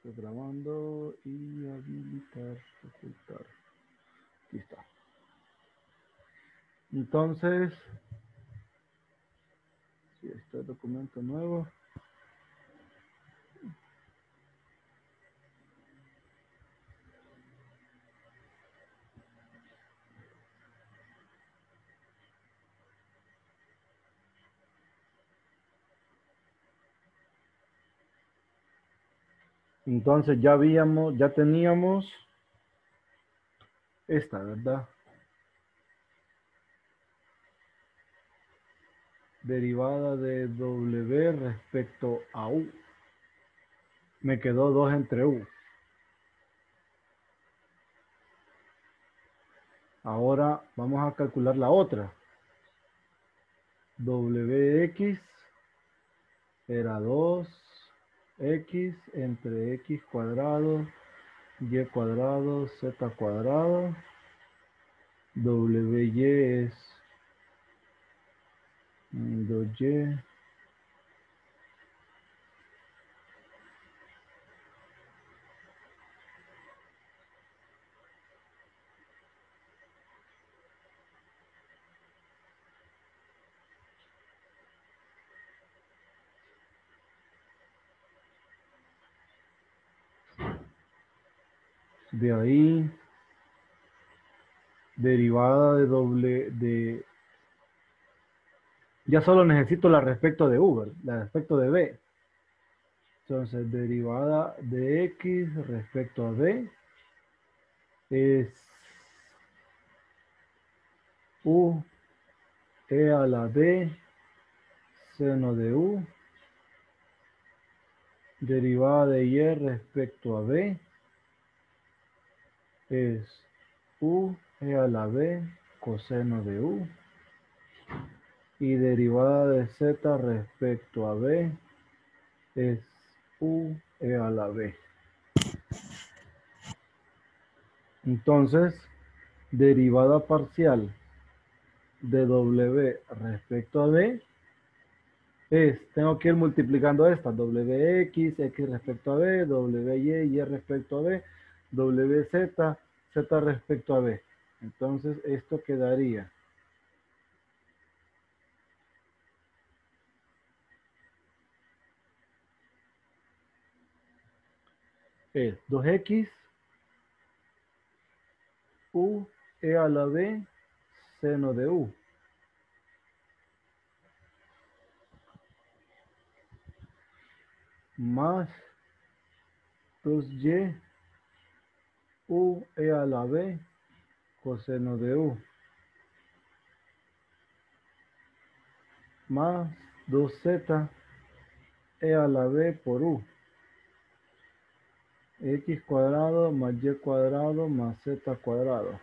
Estoy grabando y habilitar, ocultar. Aquí está. Entonces, si este documento nuevo. Entonces ya teníamos esta, ¿verdad? Derivada de W respecto a U. Me quedó 2 entre U. Ahora vamos a calcular la otra. WX era 2x entre x cuadrado, y cuadrado, z cuadrado. WY es 2y. De ahí, derivada de ya solo necesito la respecto de U, la respecto de B. Entonces, derivada de X respecto a B es U e a la B seno de U. Derivada de Y respecto a B es U e a la B coseno de U. Y derivada de Z respecto a B es U e a la B. Entonces, derivada parcial de W respecto a B tengo que ir multiplicando estas, WX, X respecto a B, WY, Y respecto a B, WZ, Z respecto a B. Entonces, esto quedaría es 2X U e a la B seno de U. Más 2Y U e a la B coseno de U. Más 2Z e a la B por U. X cuadrado más Y cuadrado más Z cuadrado.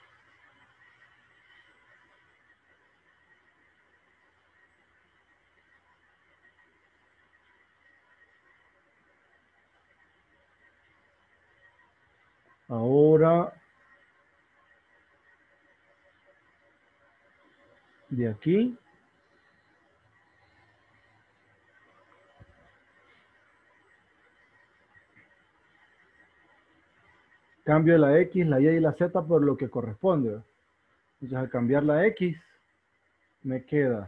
Ahora, de aquí, cambio la X, la Y y la Z por lo que corresponde. Entonces, al cambiar la X, me queda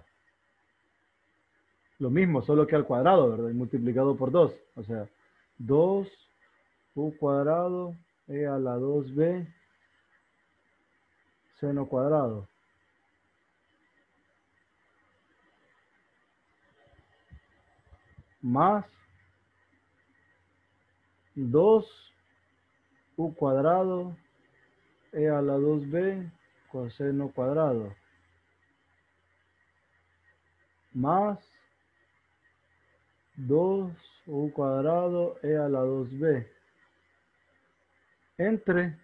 lo mismo, solo que al cuadrado, ¿verdad? Y multiplicado por 2. O sea, 2 U cuadrado e a la 2B seno cuadrado. Más 2 U cuadrado e a la 2B coseno cuadrado. Más 2 U cuadrado e a la 2B. Entre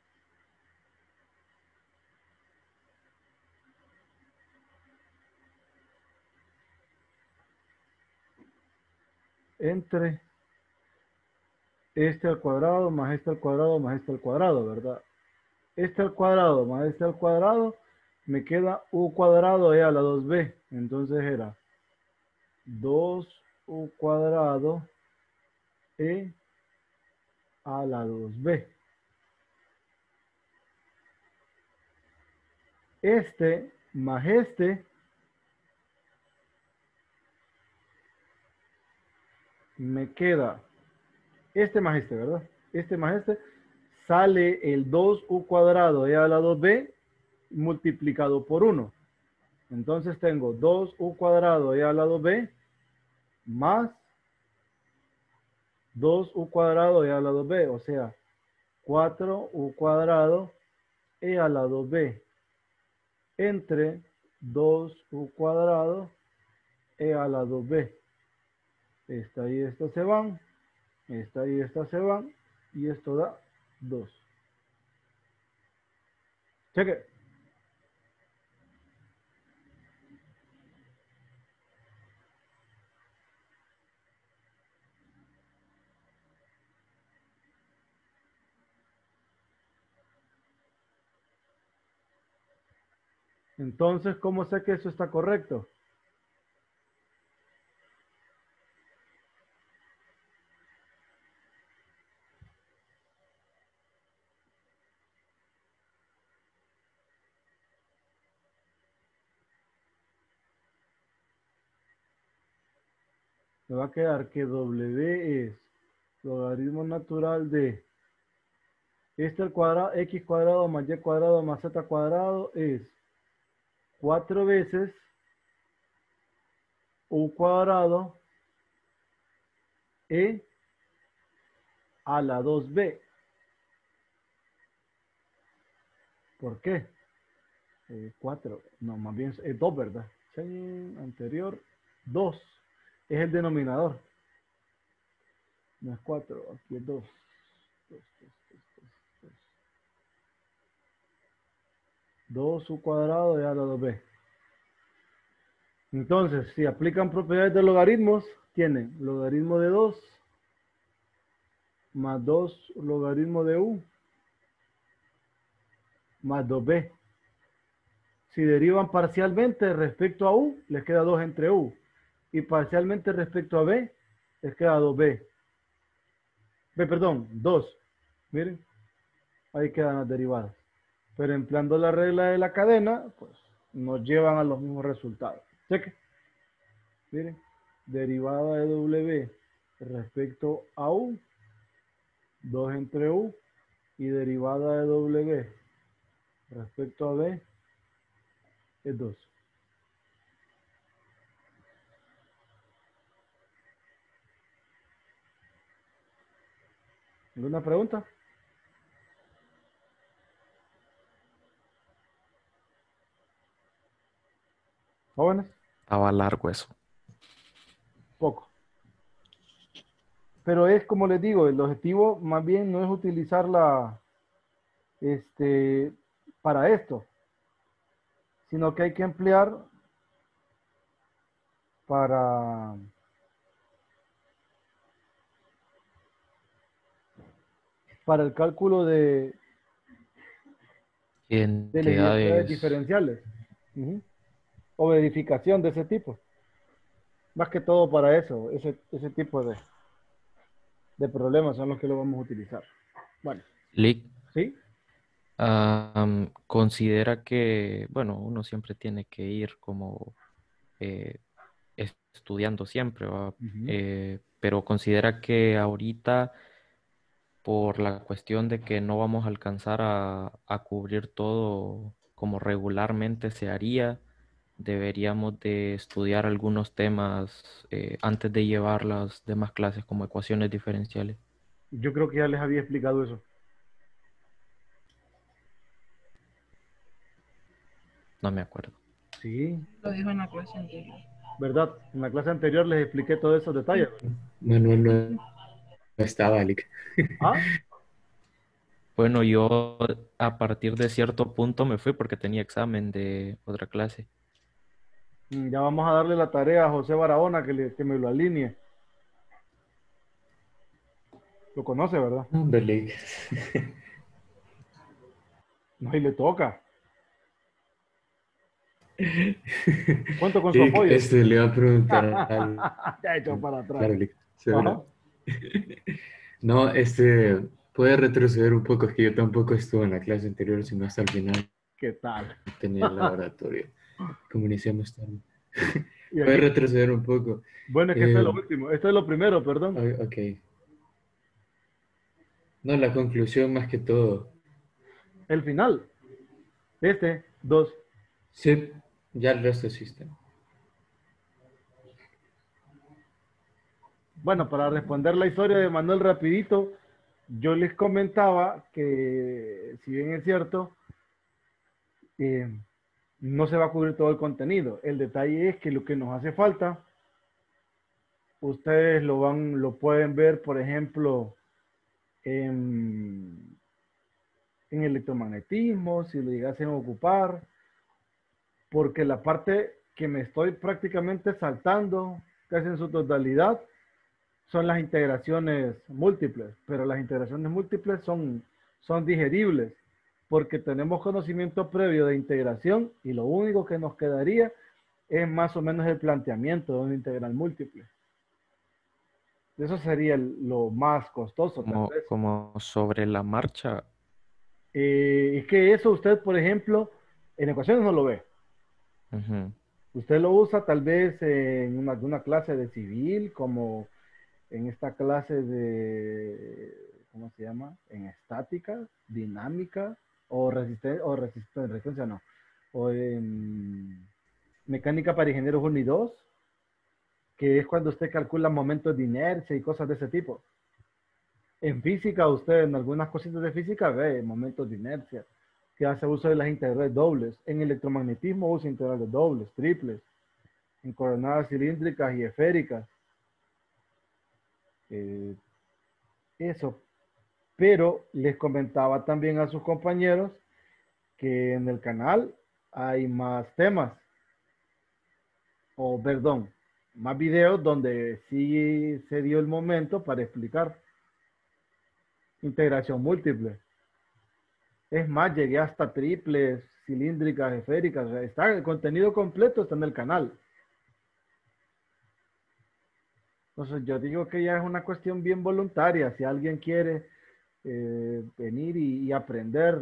este al cuadrado más este al cuadrado más este al cuadrado, ¿verdad? Este al cuadrado más este al cuadrado, me queda U cuadrado e a la 2B. Entonces era 2U cuadrado e a la 2b. Este más este me queda este más este, ¿verdad? Este más este sale el 2u cuadrado e a la 2b multiplicado por 1. Entonces tengo 2u cuadrado e a la 2b más 2u cuadrado e a la 2b, o sea, 4u cuadrado e a la 2b entre 2u cuadrado e a la 2b. Esta y esta se van, esta y esta se van, y esto da 2. Cheque. Entonces, ¿cómo sé que eso está correcto? Me va a quedar que W es logaritmo natural de este al cuadrado, X cuadrado más Y cuadrado más Z cuadrado es 4 veces U cuadrado E a la 2B. ¿Por qué? 4, no, más bien es 2, ¿verdad? Sí, anterior, 2. Es el denominador. No es 4, aquí es 2. 2u cuadrado y a la 2b. Entonces, si aplican propiedades de logaritmos, tienen logaritmo de 2 más 2 logaritmo de u más 2b. Si derivan parcialmente respecto a u, les queda 2 entre u. Y parcialmente respecto a b, les queda 2b. Perdón, 2. Miren, ahí quedan las derivadas. Pero empleando la regla de la cadena, pues nos llevan a los mismos resultados. Cheque. Miren, derivada de w respecto a u, 2 entre u, y derivada de w respecto a b es 2. ¿Alguna pregunta? Jóvenes, Estaba largo eso. poco. Pero es como les digo, el objetivo más bien no es utilizarla este, para esto, sino que hay que emplear para, para el cálculo de las identidades Identidades. diferenciales. Ujú. O verificación de ese tipo. Más que todo para eso, ese tipo de problemas son los que lo vamos a utilizar. Bueno, Lick, ¿sí? considera que, bueno, uno siempre tiene que ir como eh, estudiando siempre, ¿va? Ujú. Pero considera que ahorita, por la cuestión de que no vamos a alcanzar a cubrir todo como regularmente se haría, deberíamos de estudiar algunos temas antes de llevar las demás clases como ecuaciones diferenciales. Yo creo que ya les había explicado eso. No me acuerdo. Sí, Lo dijo en la clase anterior. ¿verdad? En la clase anterior les expliqué todos esos detalles. Sí. Manuel no estaba, Lick. Ah, Bueno, yo a partir de cierto punto me fui porque tenía examen de otra clase. ya vamos a darle la tarea a José Barahona que me lo alinee. Lo conoce, ¿verdad? Hombre, Lick. No, y le toca. Cuento con su Lick, apoyo. le iba a preguntar algo. Ya he hecho para atrás. Claro, Lick, Ajá. seguro. No, Puede retroceder un poco, es que yo tampoco estuve en la clase anterior, sino hasta el final ¿Qué tal? tenía el laboratorio. Como iniciamos tarde. Y Puede aquí, retroceder un poco. bueno, es que esto es lo último. Esto es lo primero, perdón. Ok. No, la conclusión más que todo. El final. Dos. Sí, ya el resto existe. Bueno, para responder la historia de Manuel rapidito, yo les comentaba que, si bien es cierto, eh, no se va a cubrir todo el contenido. El detalle es que lo que nos hace falta, ustedes lo pueden ver, por ejemplo, en electromagnetismo, si lo llegasen a ocupar, porque la parte que me estoy prácticamente saltando, casi en su totalidad, son las integraciones múltiples, pero las integraciones múltiples son digeribles, porque tenemos conocimiento previo de integración y lo único que nos quedaría es más o menos el planteamiento de una integral múltiple. Eso sería lo más costoso, tal vez. Como sobre la marcha. Es que eso usted, por ejemplo, en ecuaciones no lo ve. Ujú. Usted lo usa tal vez en una clase de civil, como en esta clase de, ¿cómo se llama? En estática, dinámica resistencia no. O en mecánica para ingenieros 1 y 2, que es cuando usted calcula momentos de inercia y cosas de ese tipo. En física, usted en algunas cositas de física ve momentos de inercia, que hace uso de las integrales dobles. En electromagnetismo usa integrales dobles, triples, en coordenadas cilíndricas y esféricas. Eh, eso. Pero les comentaba también a sus compañeros que en el canal hay más temas, o perdón, más videos donde sí se dio el momento para explicar integración múltiple. Es más, llegué hasta triples, cilíndricas, esféricas. O sea, está el contenido completo, está en el canal. Entonces yo digo que ya es una cuestión bien voluntaria. Si alguien quiere venir y aprender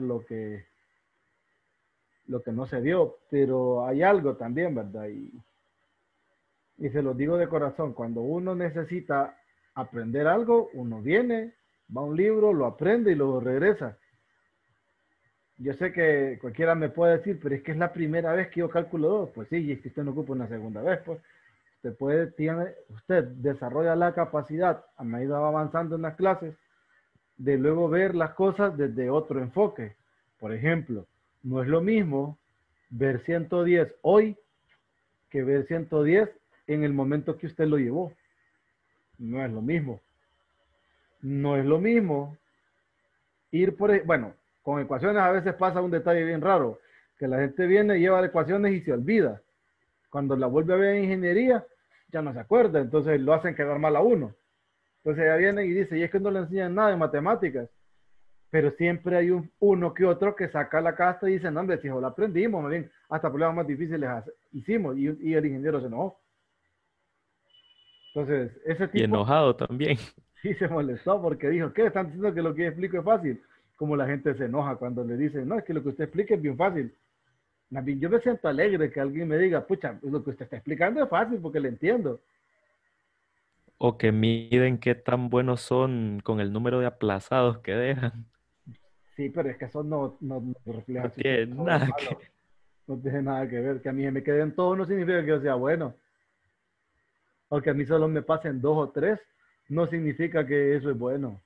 lo que no se dio, pero hay algo también, ¿verdad? Y se lo digo de corazón, cuando uno necesita aprender algo, uno viene, va a un libro, lo aprende y luego regresa. Yo sé que cualquiera me puede decir, pero es que es la primera vez que yo calculo dos. Pues sí, y es que usted no ocupa una segunda vez, pues. Usted desarrolla la capacidad a medida va avanzando en las clases de luego ver las cosas desde otro enfoque. Por ejemplo, no es lo mismo ver 110 hoy que ver 110 en el momento que usted lo llevó. No es lo mismo. No es lo mismo ir bueno, con ecuaciones a veces pasa un detalle bien raro, que la gente viene, lleva ecuaciones y se olvida. Cuando la vuelve a ver en ingeniería, ya no se acuerda, entonces lo hacen quedar mal a uno. Entonces ella viene y dice, y es que no le enseñan nada de matemáticas, pero siempre hay uno que otro que saca la casta y dice, no, hombre, si lo aprendimos, más bien, hasta problemas más difíciles hicimos, y el ingeniero se enojó. Entonces, ese Y tipo enojado también. sí se molestó porque dijo, ¿qué? Están diciendo que lo que yo explico es fácil. Como la gente se enoja cuando le dicen, no, es que lo que usted explica es bien fácil. Yo me siento alegre que alguien me diga, pucha, lo que usted está explicando es fácil porque le entiendo. O que miden qué tan buenos son con el número de aplazados que dejan. Sí, pero es que eso no refleja No si usted es tiene bueno o nada malo. que... No tiene nada que ver. Que a mí me queden todos no significa que yo sea bueno. O que a mí solo me pasen 2 o 3, no significa que eso es bueno.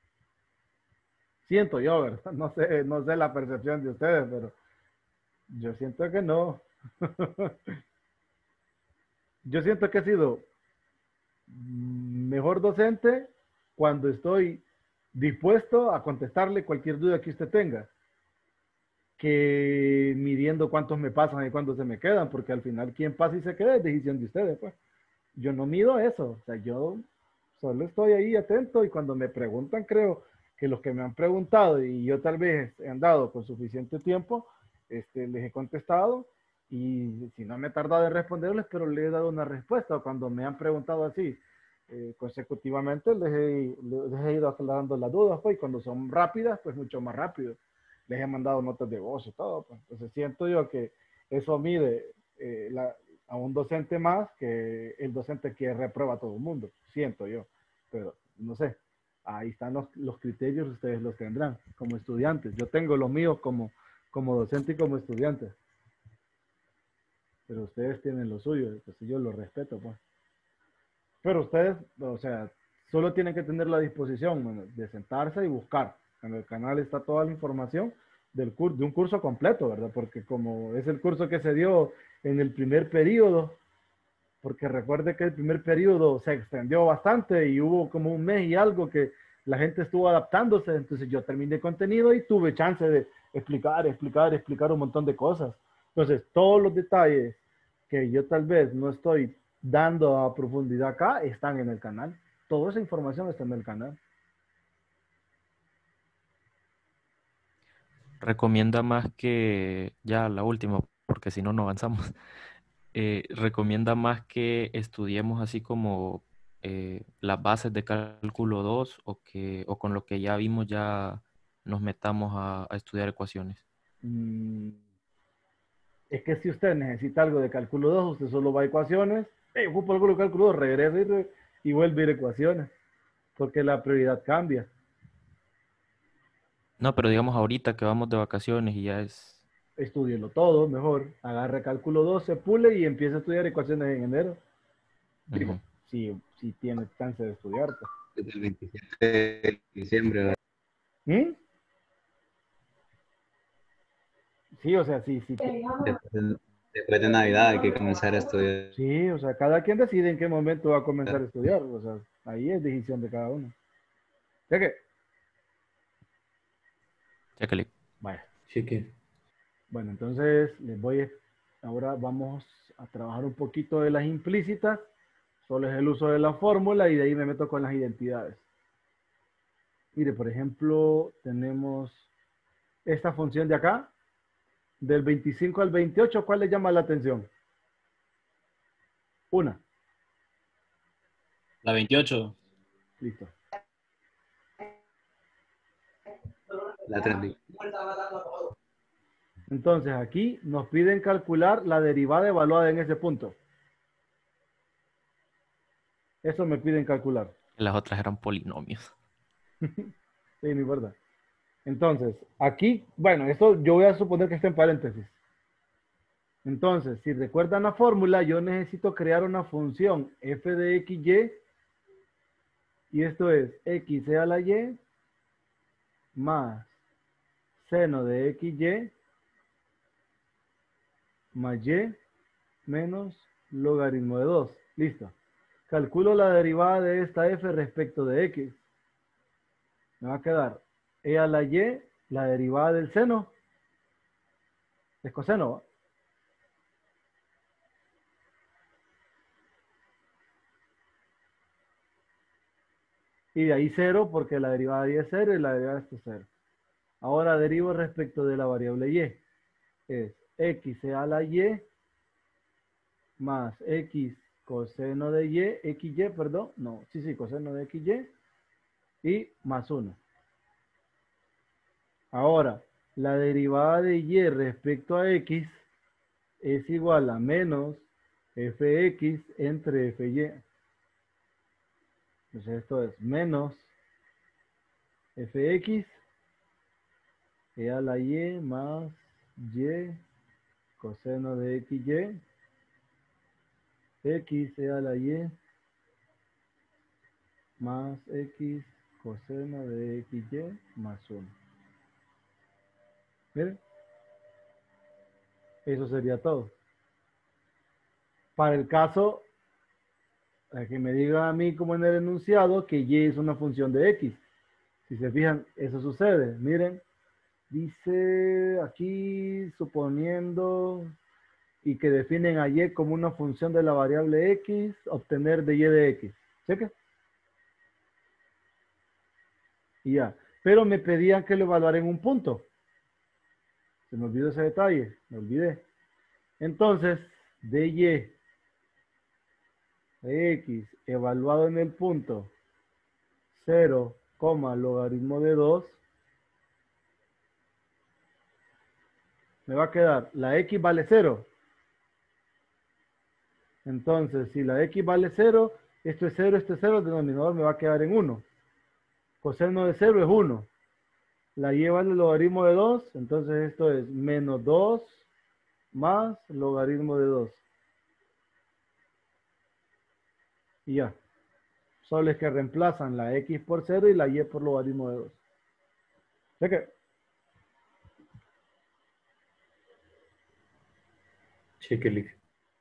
Siento yo, ¿verdad? No sé la percepción de ustedes, pero yo siento que no. Yo siento que he sido mejor docente cuando estoy dispuesto a contestarle cualquier duda que usted tenga, que midiendo cuántos me pasan y cuántos se me quedan, porque al final quien pasa y se queda es decisión de ustedes, pues. Yo no mido eso, o sea, yo solo estoy ahí atento y cuando me preguntan, creo que los que me han preguntado y yo tal vez he andado con suficiente tiempo, les he contestado y si no me he tardado en responderles, pero le he dado una respuesta cuando me han preguntado así. consecutivamente les he ido aclarando las dudas, pues, y cuando son rápidas, pues mucho más rápido. Les he mandado notas de voz y todo, pues. Entonces siento yo que eso mide a un docente más que el docente que reprueba a todo el mundo, siento yo, pero no sé, ahí están los criterios, ustedes los tendrán como estudiantes. Yo tengo los míos como docente y como estudiante, pero ustedes tienen lo suyo, pues yo lo respeto, pues. Pero ustedes, o sea, solo tienen que tener la disposición, bueno, de sentarse y buscar. En el canal está toda la información de un curso completo, ¿verdad? Porque como es el curso que se dio en el primer periodo, porque recuerde que el primer periodo se extendió bastante y hubo como un mes y algo que la gente estuvo adaptándose, entonces yo terminé contenido y tuve chance de explicar un montón de cosas. Entonces, todos los detalles que yo tal vez no estoy dando a profundidad acá están en el canal. Toda esa información está en el canal. Recomienda más que, ya la última, porque si no, no avanzamos. Recomienda más que estudiemos así como las bases de cálculo 2 o con lo que ya vimos ya nos metamos a estudiar ecuaciones. Mm, es que si usted necesita algo de cálculo 2 usted solo va a ecuaciones, ocupa algo de cálculo 2 regresa y vuelve a ir a ecuaciones, porque la prioridad cambia. No, pero digamos ahorita que vamos de vacaciones y ya es... Estúdielo todo, mejor, agarre cálculo 2 se pule y empiece a estudiar ecuaciones en enero. Digo, Ujú. si tiene chance de estudiar, pues. Desde el 27 de diciembre, ¿verdad? ¿Mm? Sí, o sea, sí, Después de Navidad hay que comenzar a estudiar. sí, o sea, cada quien decide en qué momento va a comenzar a estudiar, o sea, ahí es decisión de cada uno. ¿Ya que? Chécale. Vaya. Cheque. Bueno, entonces ahora vamos a trabajar un poquito de las implícitas, solo es el uso de la fórmula y de ahí me meto con las identidades. Mire, por ejemplo, tenemos esta función de acá, del 25 al 28, ¿cuál le llama la atención? Una, La 28. listo. La 30. Entonces aquí nos piden calcular la derivada evaluada en ese punto. Eso me piden calcular. Las otras eran polinomios. Sí, no importa. Entonces, aquí, bueno, esto yo voy a suponer que está en paréntesis. Entonces, si recuerdan la fórmula, yo necesito crear una función f de x, y esto es x a la y más seno de xy más y menos logaritmo de 2. Listo. Calculo la derivada de esta f respecto de x. Me va a quedar e a la y, la derivada del seno, es coseno, ¿va? Y de ahí 0 porque la derivada de y es 0 y la derivada de esto es 0. Ahora derivo respecto de la variable y. Es x a la y más x coseno de y, xy, perdón, no, sí, coseno de xy y más 1. Ahora, la derivada de y respecto a x es igual a menos fx entre fy. Entonces esto es menos fx e a la y más y coseno de xy, x e a la y más x coseno de xy más 1. Miren, eso sería todo. Para el caso, que me diga a mí como en el enunciado que y es una función de x. Si se fijan, eso sucede. Miren, dice aquí suponiendo y que definen a y como una función de la variable x, obtener de y de x. ¿Cheque? Y ya. Pero me pedían que lo evaluara en un punto. Se me olvidó ese detalle, me olvidé. Entonces, de y X evaluado en el punto 0, logaritmo de 2, me va a quedar, la X vale 0. Entonces, si la X vale 0, esto es 0, el denominador me va a quedar en 1. Coseno de 0 es 1. La Y vale el logaritmo de 2, entonces esto es menos 2 más logaritmo de 2. Y ya. Solo es que reemplazan la X por 0 y la Y por logaritmo de 2. ¿De qué? Cheque listo.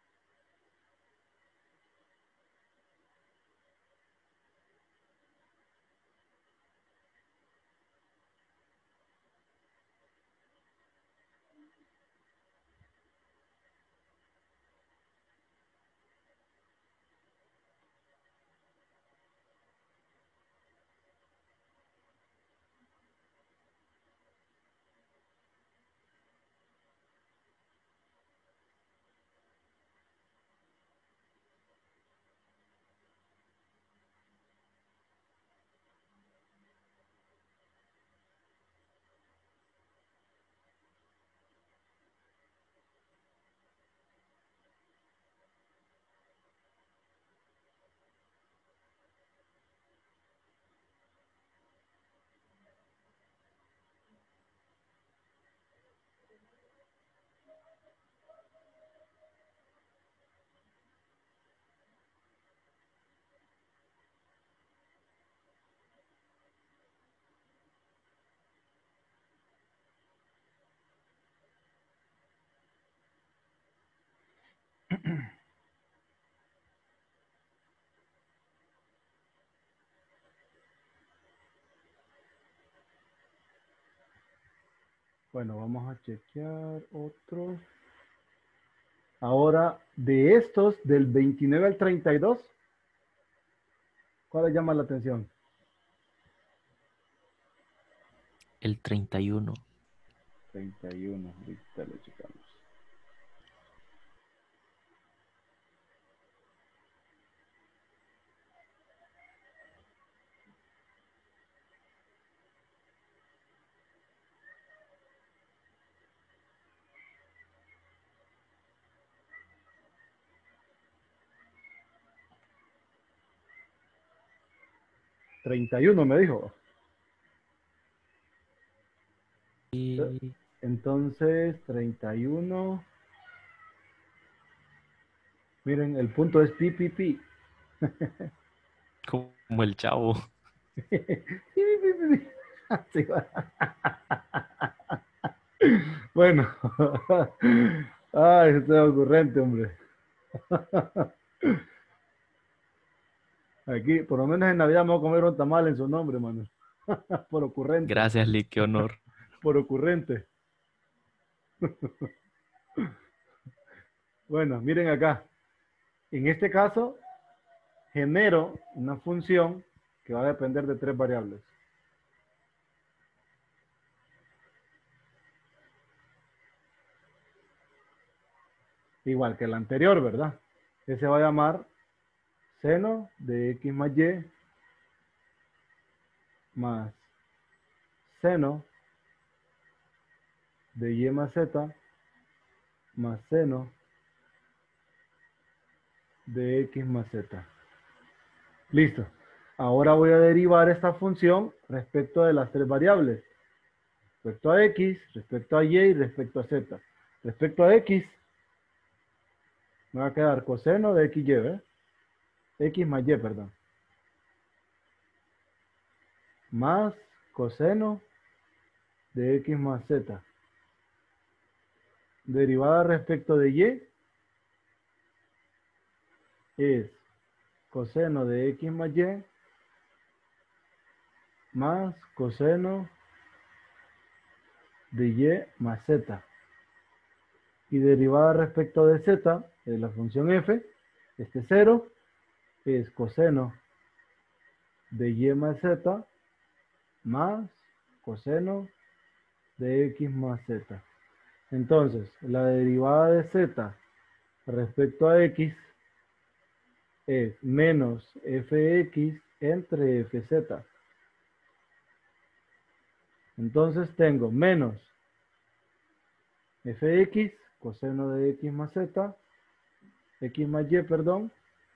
Bueno, vamos a chequear otro. Ahora, de estos, del 29 al 32, ¿cuál les llama la atención? El 31. 31, ahorita lo checamos. ¿31 me dijo? Y Entonces, 31. Miren, el punto es pi, pi, pi. como el chavo. Pi, pi, pi, pi, pi. Así va. Bueno. Ay, estoy ocurrente, hombre. Aquí, por lo menos en Navidad me voy a comer un tamal en su nombre, mano. Por ocurrente. Gracias, Lee, qué honor. Por ocurrente. Bueno, miren acá. En este caso, genero una función que va a depender de 3 variables. Igual que el anterior, ¿verdad? Ese va a llamar seno de x más y más seno de y más z más seno de x más z. Listo. Ahora voy a derivar esta función respecto de las 3 variables. Respecto a x, respecto a y respecto a z. Respecto a x, me va a quedar coseno de xy, ¿eh? X más y, perdón. Más coseno de x más z. Derivada respecto de y es coseno de x más y más coseno de y más z. Y derivada respecto de z, de la función f, este 0 es coseno de y más z más coseno de x más z. Entonces, la derivada de z respecto a x es menos fx entre fz. Entonces tengo menos fx, coseno de x más z, x más y, perdón,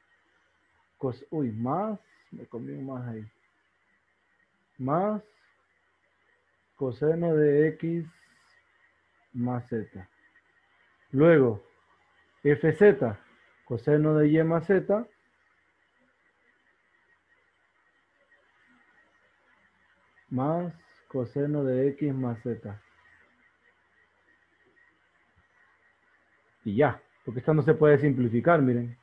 más, me comí un más ahí, más coseno de x más z. Luego, fz, coseno de y más z, más coseno de x más z. Y ya, porque esta no se puede simplificar, miren.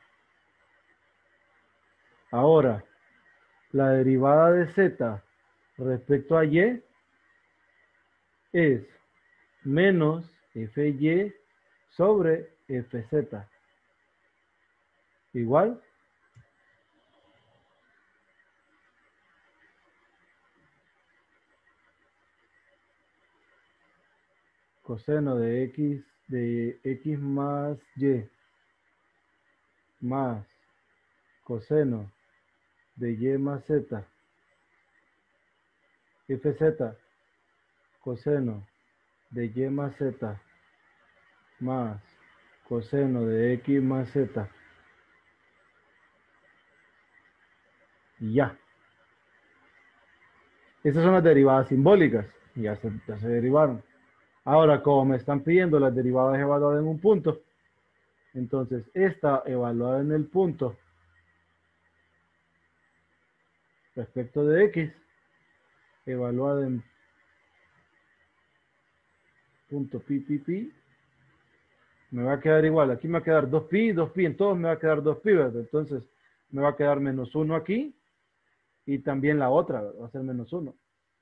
Ahora, la derivada de z respecto a y es menos fy sobre fz. Igual, coseno de x más y más coseno de y más z, fz, coseno de y más z más coseno de x más z. Y ya. Esas son las derivadas simbólicas. Ya se derivaron. Ahora, como me están pidiendo las derivadas evaluadas en un punto, entonces esta evaluada en el punto respecto de x, evaluada en punto pi, me va a quedar igual. Aquí me va a quedar 2pi, en todos me va a quedar 2pi, ¿verdad? Entonces me va a quedar menos 1 aquí y también la otra, ¿verdad? Va a ser menos 1.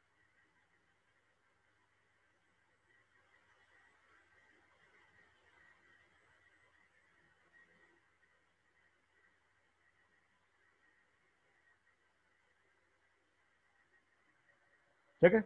¿Cheque?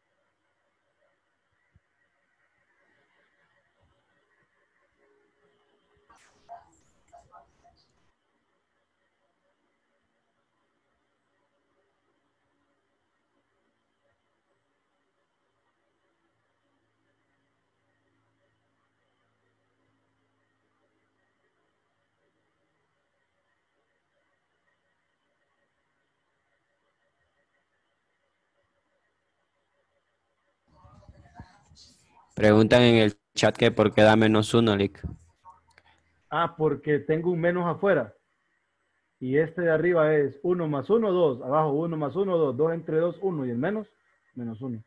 Preguntan en el chat que por qué da -1, Lick. Ah, porque tengo un menos afuera. Y este de arriba es 1 más 1, 2. Abajo 1 más 1, 2. 2 entre 2, 1. Y el menos, menos 1.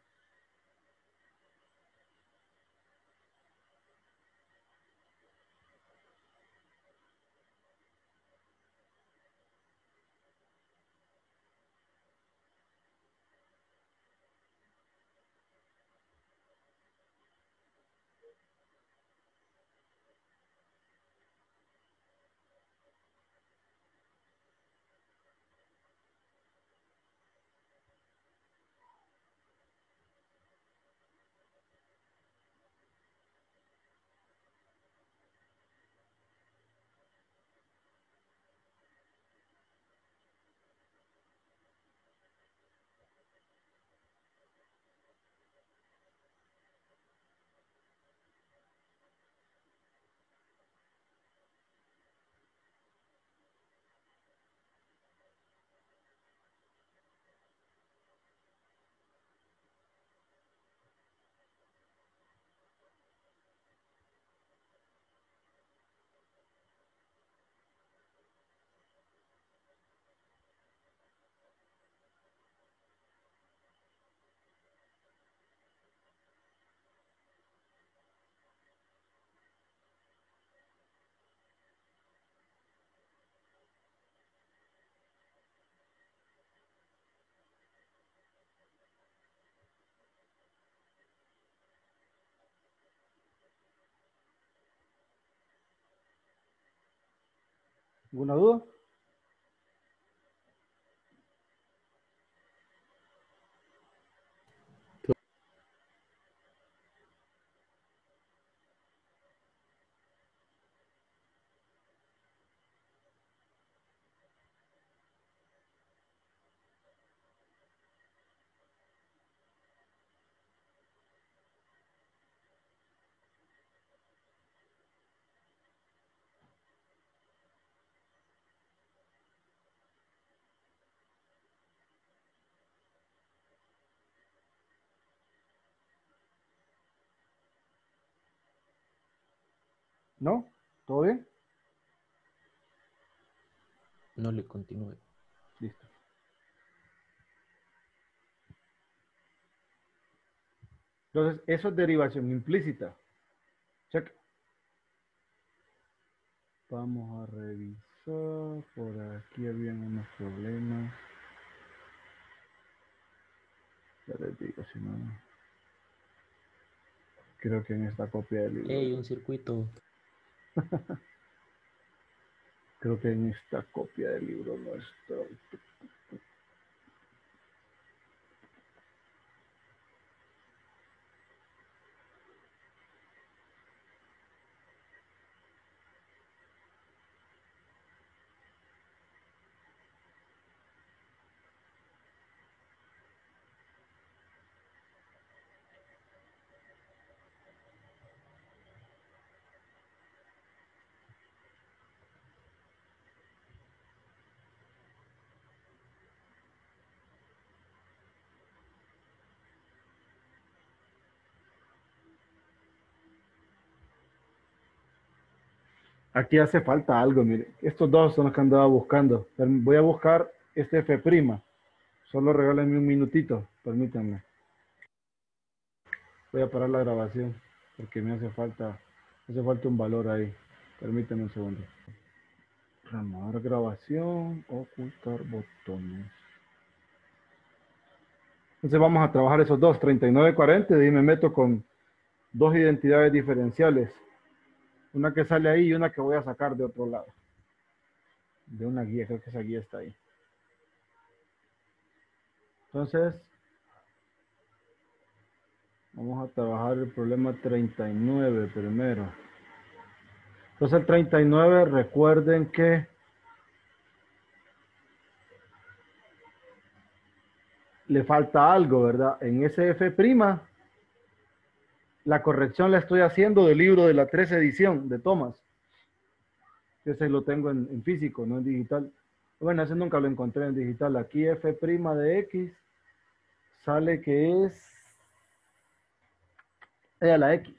¿Alguna duda? ¿No? ¿Todo bien? No le continúe. Listo. Entonces, eso es derivación implícita. Check. Vamos a revisar. Por aquí habían unos problemas. Ya les digo, si no. Creo que en esta copia del libro. ¡Ey, un circuito! Creo que en esta copia del libro no está. Aquí hace falta algo, mire. Estos dos son los que andaba buscando. Voy a buscar este F'. Solo regálenme un minutito, permítanme. Voy a parar la grabación porque me hace falta un valor ahí. Permítanme un segundo. Reanudar grabación, ocultar botones. Entonces vamos a trabajar esos dos, 39 y 40, y me meto con dos identidades diferenciales. Una que sale ahí y una que voy a sacar de otro lado. De una guía, creo que esa guía está ahí. Entonces, vamos a trabajar el problema 39 primero. Entonces el 39, recuerden que le falta algo, ¿verdad? En ese F', la corrección la estoy haciendo del libro de la 13 edición de Thomas. Ese lo tengo en físico, no en digital. Bueno, ese nunca lo encontré en digital. Aquí F' de X sale que es E a la X.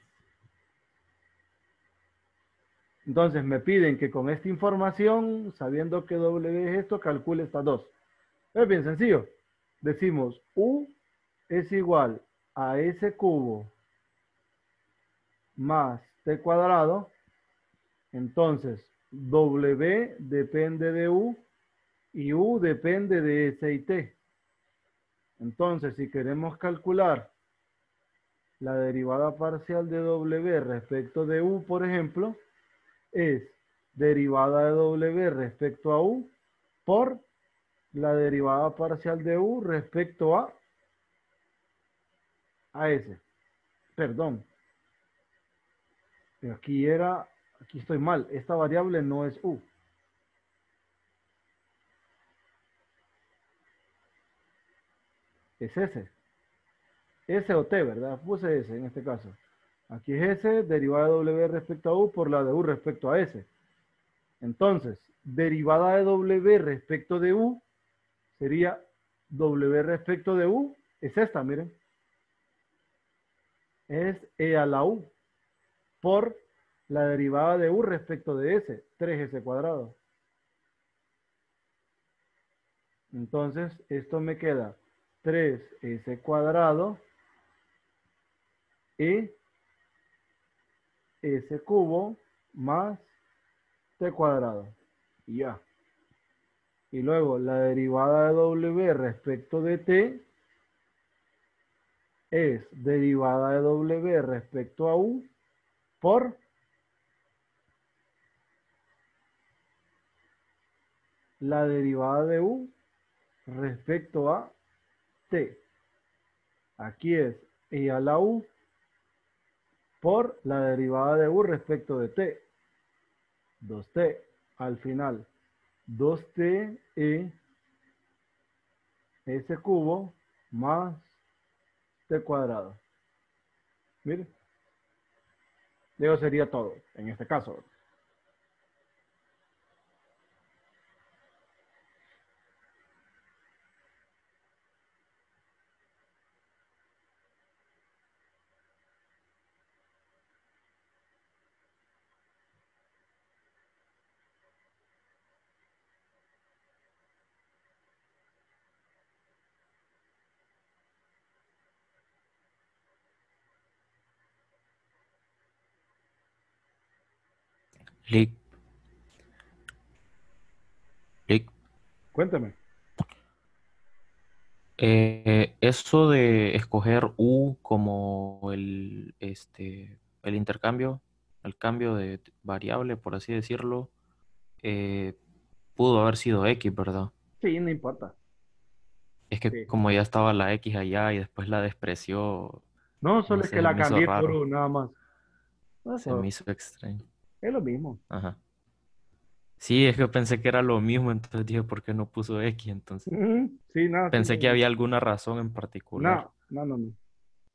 Entonces me piden que con esta información, sabiendo que W es esto, calcule estas dos. Es bien sencillo. Decimos U es igual a S cubo más T cuadrado. Entonces, W depende de U y U depende de S y T. Entonces, si queremos calcular la derivada parcial de W respecto de U, por ejemplo, es derivada de W respecto a U por la derivada parcial de U respecto a S. Perdón. Aquí estoy mal. Esta variable no es U. Es S. S o T, ¿verdad? Puse S en este caso. Aquí es S, derivada de W respecto a U por la de U respecto a S. Entonces, derivada de W respecto de U sería W respecto de U. Es esta, miren. Es E a la U por la derivada de U respecto de S, 3S cuadrado. Entonces, esto me queda 3S cuadrado y S cubo más T cuadrado. Y ya. Y luego la derivada de W respecto de T es derivada de W respecto a U por la derivada de U respecto a T. Aquí es E a la U por la derivada de U respecto de T. 2T al final. 2T E S cubo más T cuadrado. Mire. Eso sería todo en este caso. Lick, lick. Cuéntame. Eso de escoger U como el intercambio, el cambio de variable, por así decirlo, eh, pudo haber sido X, ¿verdad? Sí, no importa. Es que Sí. como ya estaba la X allá y después la despreció, No, no solo es sé, que se la me hizo cambié por raro, un, nada más. se me Eso hizo extraño. es lo mismo. Ajá. Sí, es que pensé que era lo mismo, entonces dije, ¿por qué no puso X entonces? Ujú. Sí, nada, sí, Pensé que había alguna razón en particular. no, no, no, no.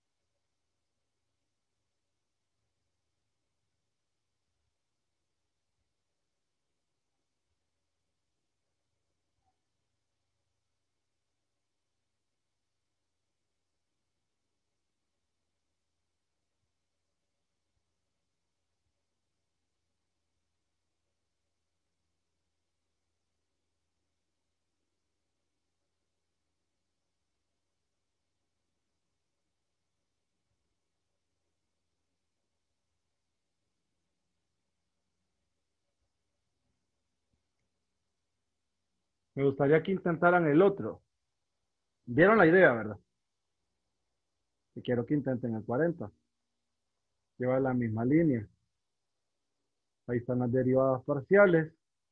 Me gustaría que intentaran el otro. ¿Vieron la idea, verdad? Y quiero que intenten el 40. Lleva la misma línea. Ahí están las derivadas parciales.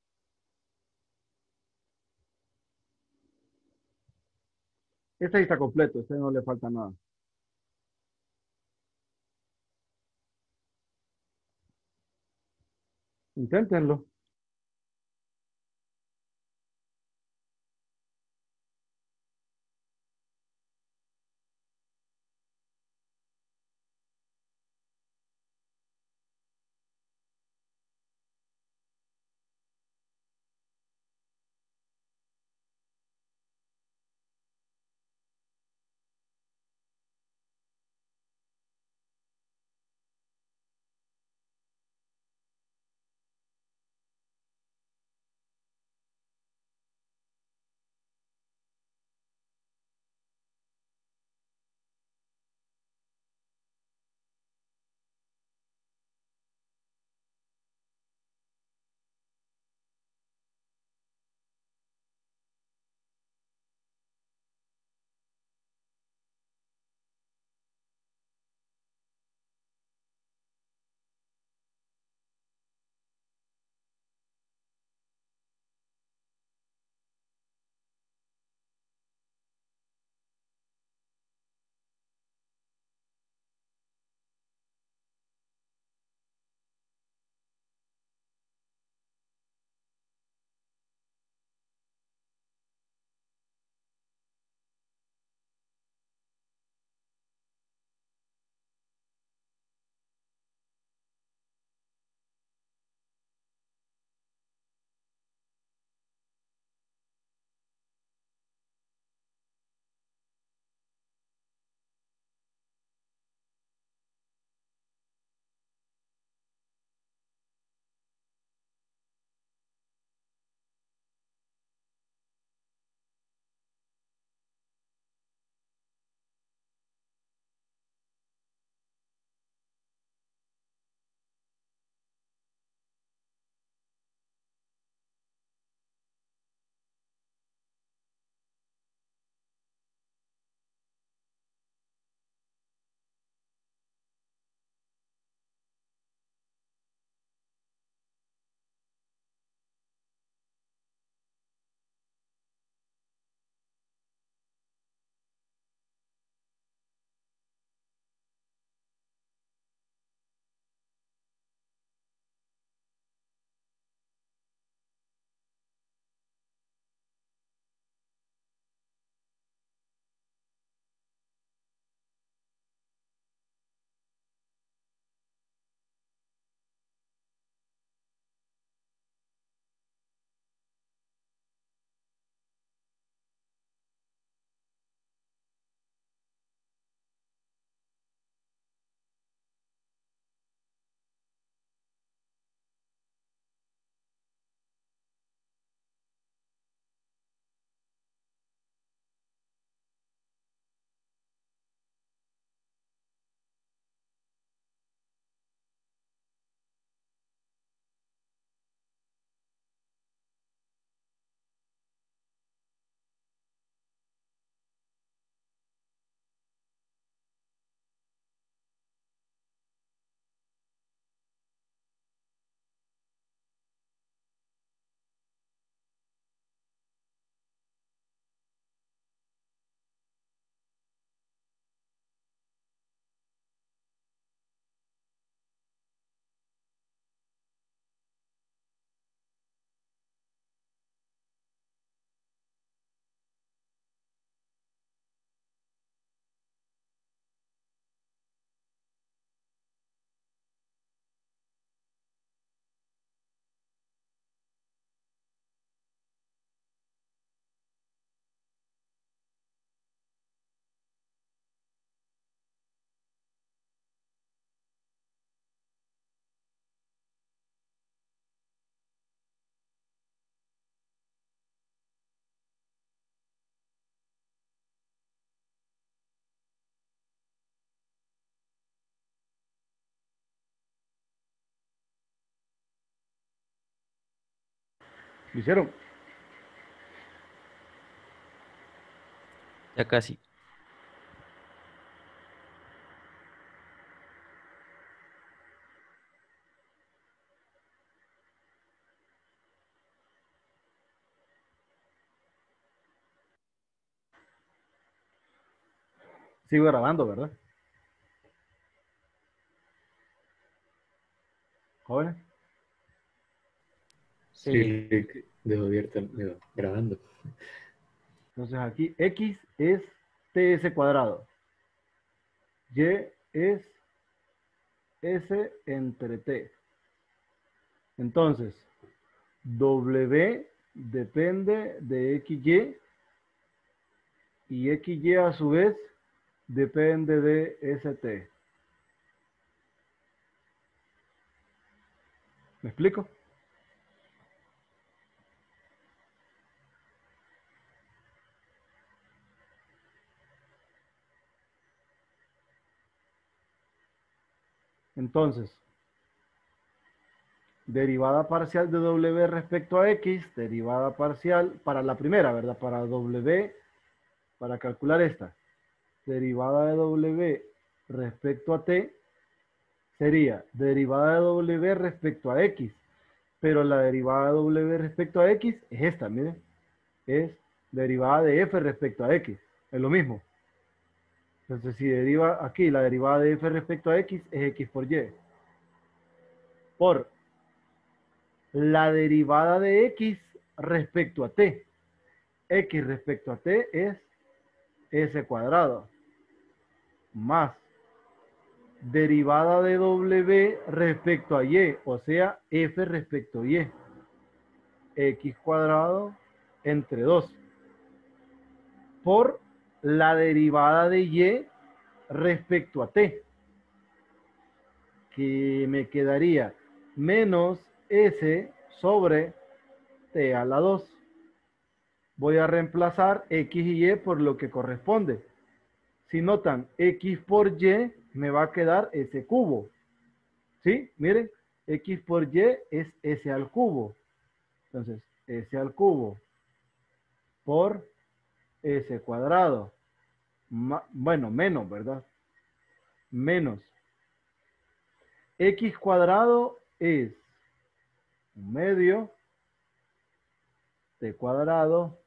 Este ahí está completo, este no le falta nada. Inténtenlo. ¿Lo hicieron? Ya casi. Sigo grabando, ¿verdad? Jóvenes. Sí, dejo abierta, digo, grabando. Entonces aquí X es TS cuadrado. Y es S entre T. Entonces, W depende de XY y XY a su vez depende de ST. ¿Me explico? Entonces, derivada parcial de W respecto a X, derivada parcial para la primera, ¿verdad? Para W, para calcular esta. Derivada de W respecto a T sería derivada de W respecto a X. Pero la derivada de W respecto a X es esta, miren. Es derivada de F respecto a X. Es lo mismo. Entonces, si deriva aquí la derivada de F respecto a X es X por Y. Por la derivada de X respecto a T. X respecto a T es S cuadrado. Más derivada de W respecto a Y. O sea, F respecto a Y. X cuadrado entre 2. Por la derivada de Y respecto a T. Que me quedaría menos S sobre T a la 2. Voy a reemplazar X y Y por lo que corresponde. Si notan, X por Y me va a quedar S cubo. ¿Sí? Miren, X por Y es S al cubo. Entonces, S al cubo por S cuadrado. Bueno, menos, ¿verdad? Menos. X cuadrado es un medio T cuadrado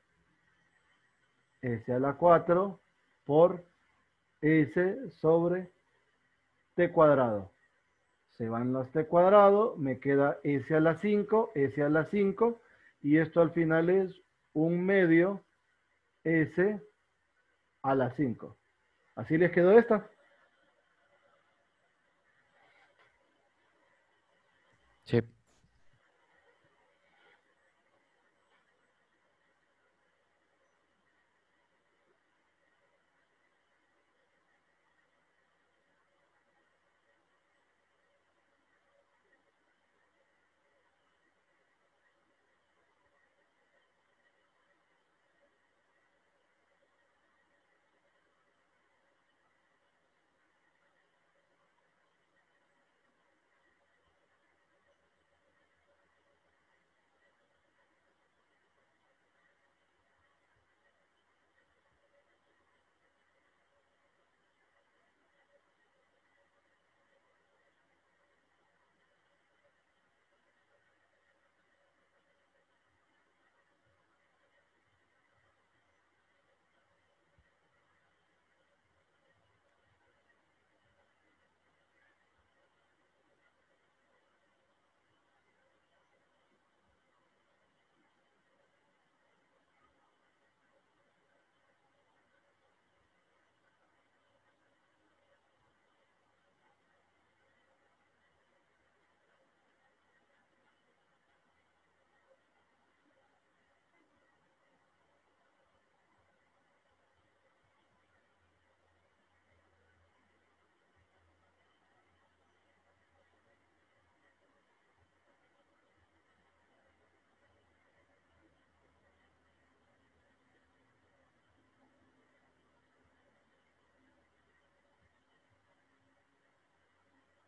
S a la 4 por S sobre T cuadrado. Se van los T cuadrado, me queda S a la 5, S a la 5, y esto al final es un medio S a la 5. ¿Así les quedó esta? Sí.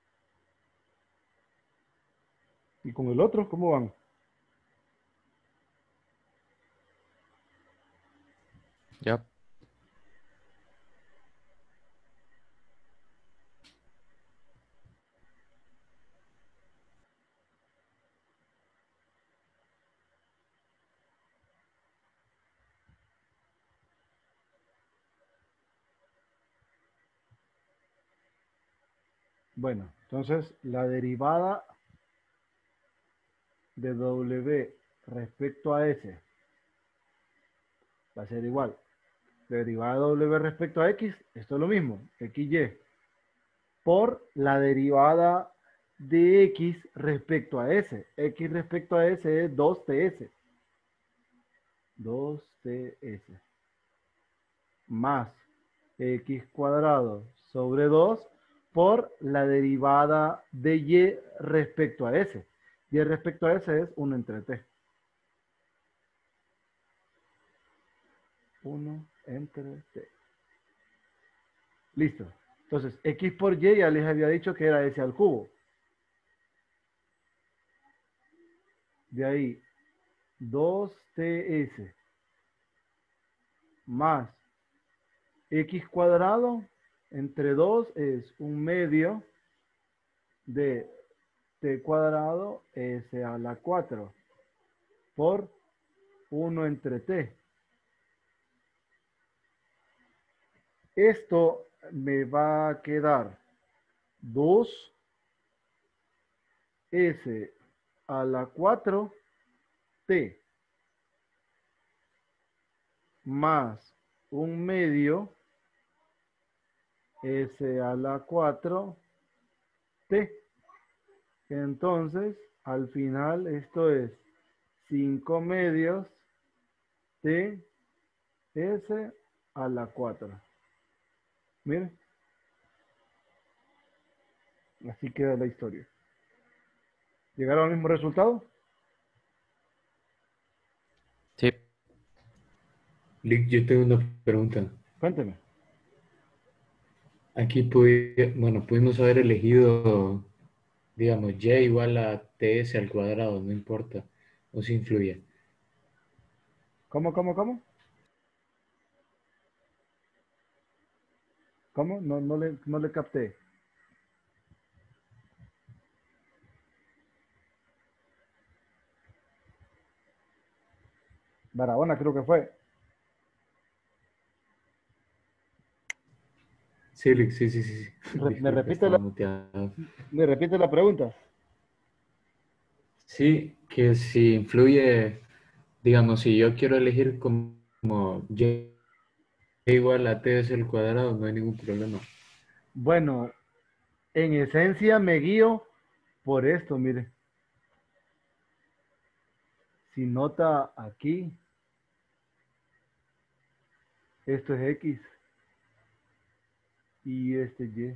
¿Y con el otro cómo van? Ya. Bueno, entonces la derivada de W respecto a S va a ser igual. La derivada de W respecto a X, esto es lo mismo, XY, por la derivada de X respecto a S. X respecto a S es 2TS. 2TS. Más X cuadrado sobre 2 por la derivada de Y respecto a S. Y respecto a S es 1 entre T. 1 entre T. Listo. Entonces, X por Y ya les había dicho que era S al cubo. De ahí, 2TS más X cuadrado entre 2 es un medio de T cuadrado S a la 4 por 1 entre T. Esto me va a quedar 2S a la 4T más un medio S a la 4T. Entonces, al final esto es 5 medios T S a la 4. Miren, así queda la historia. ¿Llegaron al mismo resultado? Sí. Lick, yo tengo una pregunta. Cuénteme. Aquí bueno, pudimos haber elegido, digamos, y igual a ts al cuadrado, no importa, o si influye. ¿Cómo? ¿Cómo? No le capté. Barahona creo que fue. Sí, Lick, sí. Me Disculpa, repite estaba muteado. me repite la pregunta. Sí, que si influye, digamos, si yo quiero elegir como y igual a ts al cuadrado, no hay ningún problema. Bueno, en esencia me guío por esto, mire. Si nota aquí, esto es X y este Y.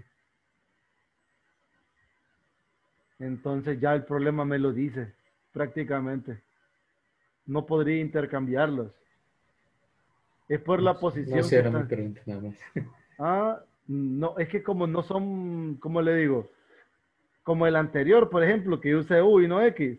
Entonces ya el problema me lo dice, prácticamente. No podría intercambiarlos. Es por la No posición sé, que era mi está. pregunta nada más. Ah, no, es que como no son, ¿cómo le digo? Como el anterior, por ejemplo, que use U y no X.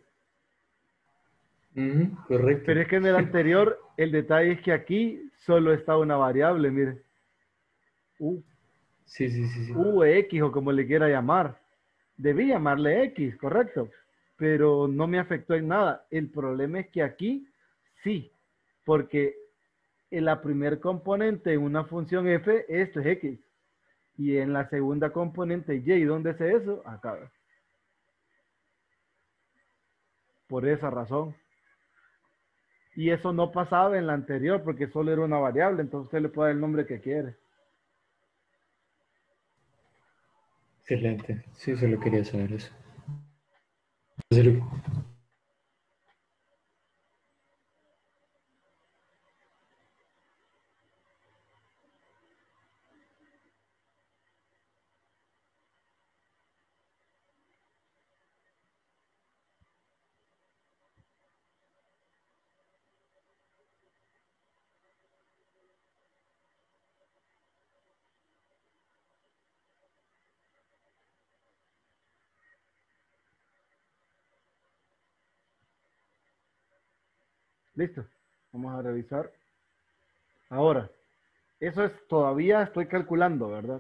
Ujú, correcto. Pero es que en el anterior, el detalle es que aquí solo está una variable, mire. U, Sí. U, X o como le quiera llamar. Debí llamarle X, correcto. Pero no me afectó en nada. El problema es que aquí sí, porque en la primer componente en una función f, esto es X. Y en la segunda componente y, ¿dónde es eso? Acá. Por esa razón. Y eso no pasaba en la anterior porque solo era una variable, entonces usted le puede dar el nombre que quiere. Excelente. Sí, solo quería saber eso. Entonces, Listo. Vamos a revisar. Ahora, eso es todavía estoy calculando, ¿verdad?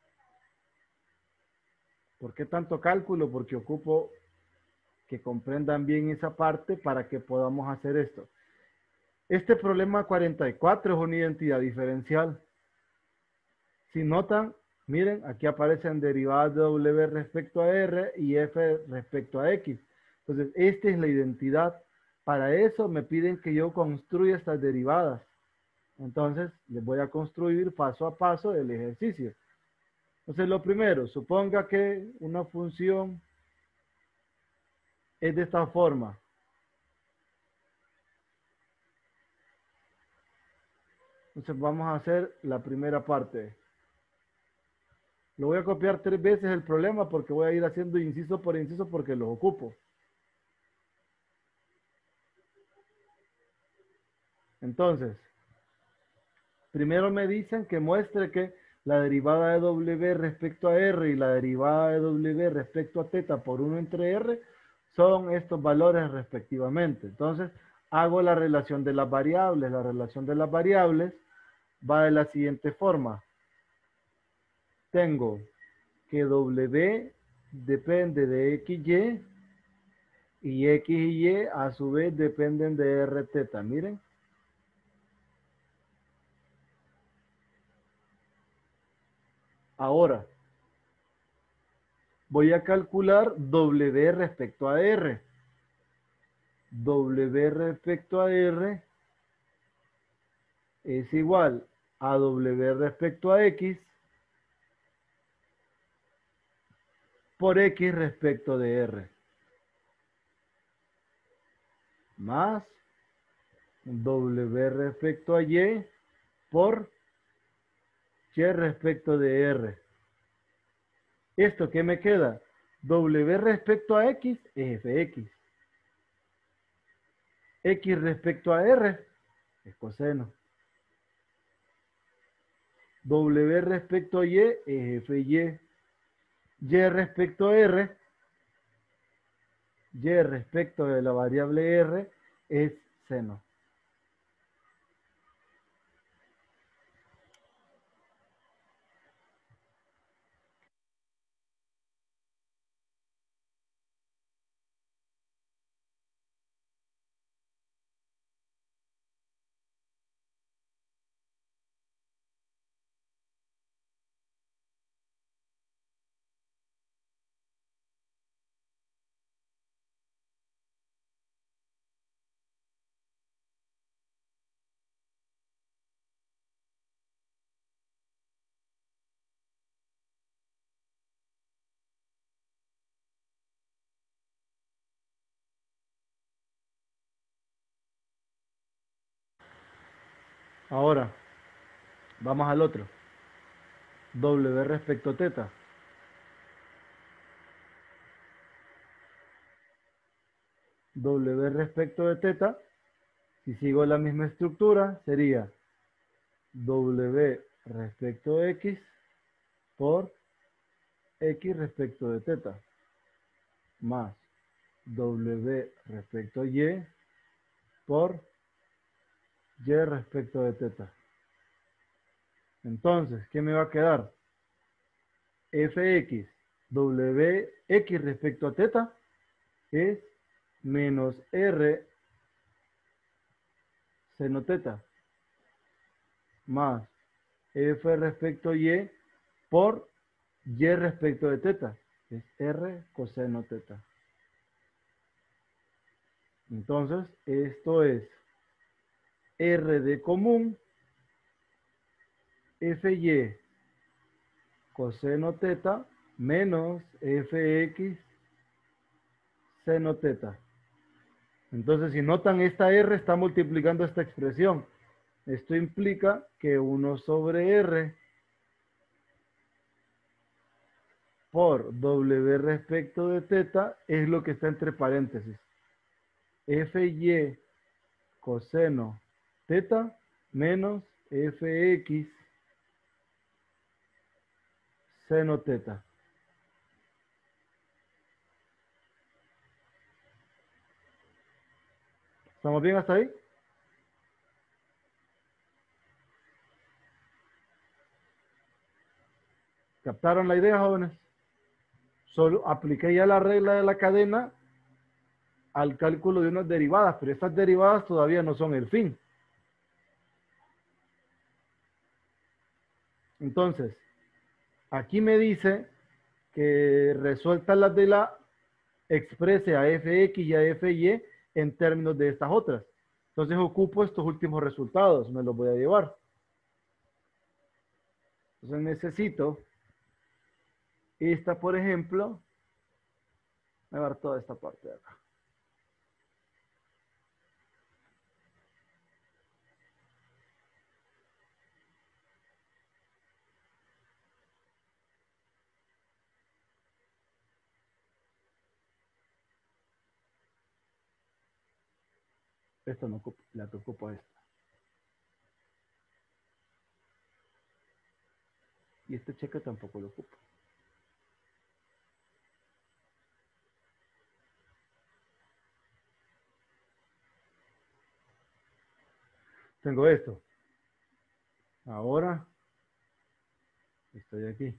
¿Por qué tanto cálculo? Porque ocupo que comprendan bien esa parte para que podamos hacer esto. Este problema 44 es una identidad diferencial. Si notan, miren, aquí aparecen derivadas de W respecto a R y F respecto a X. Entonces, esta es la identidad. Para eso me piden que yo construya estas derivadas. Entonces, les voy a construir paso a paso el ejercicio. Entonces, lo primero, suponga que una función es de esta forma. Entonces, vamos a hacer la primera parte. Lo voy a copiar 3 veces el problema porque voy a ir haciendo inciso por inciso porque los ocupo. Entonces, primero me dicen que muestre que la derivada de W respecto a R y la derivada de W respecto a θ por 1 entre R son estos valores respectivamente. Entonces, hago la relación de las variables. La relación de las variables va de la siguiente forma. Tengo que W depende de XY y X y Y a su vez dependen de Rθ. Miren. Ahora, voy a calcular W respecto a R. W respecto a R es igual a W respecto a X por X respecto de R. Más W respecto a Y por Y respecto de R. ¿Esto qué me queda? W respecto a X es fx. X respecto a R es coseno. W respecto a Y es fy. Y respecto a R, Y respecto de la variable R es seno. Ahora, vamos al otro. W respecto a θ. W respecto de θ, si sigo la misma estructura, sería W respecto de X por X respecto de θ, más W respecto a Y por Y respecto de θ. Entonces, ¿qué me va a quedar? Fx Wx respecto a θ es menos R seno θ más F respecto a Y por Y respecto de θ, es R coseno θ. Entonces, esto es R de común, Fy coseno θ menos Fx seno θ. Entonces, si notan, esta R está multiplicando esta expresión. Esto implica que 1 sobre R por W respecto de θ es lo que está entre paréntesis. Fy coseno θ menos Fx seno θ. ¿Estamos bien hasta ahí? ¿Captaron la idea, jóvenes? Solo apliqué ya la regla de la cadena al cálculo de unas derivadas, pero estas derivadas todavía no son el fin. Entonces, aquí me dice que resuelta las de la exprese a fx y a fy en términos de estas otras. Entonces ocupo estos últimos resultados, me los voy a llevar. Entonces necesito esta, por ejemplo, voy a dar toda esta parte de acá. Esta no ocupo, la que ocupo es esta. Y este cheque tampoco lo ocupo. Tengo esto. Ahora estoy aquí.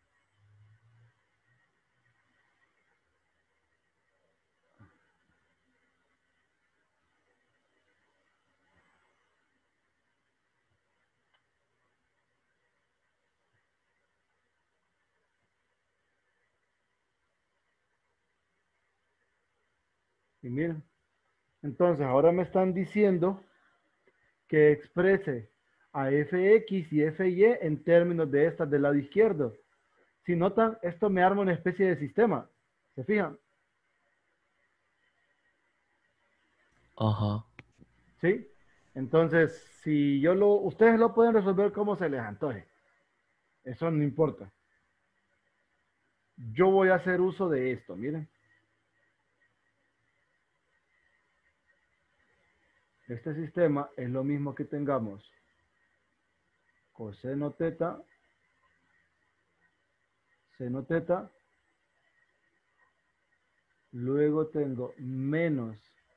Y miren, entonces ahora me están diciendo que exprese a fx y fy en términos de estas del lado izquierdo. Si notan, esto me arma una especie de sistema. ¿Se fijan? Ajá. ¿Sí? Entonces, si yo ustedes lo pueden resolver como se les antoje. Eso no importa. Yo voy a hacer uso de esto, miren. Este sistema es lo mismo que tengamos coseno teta, seno teta, luego tengo menos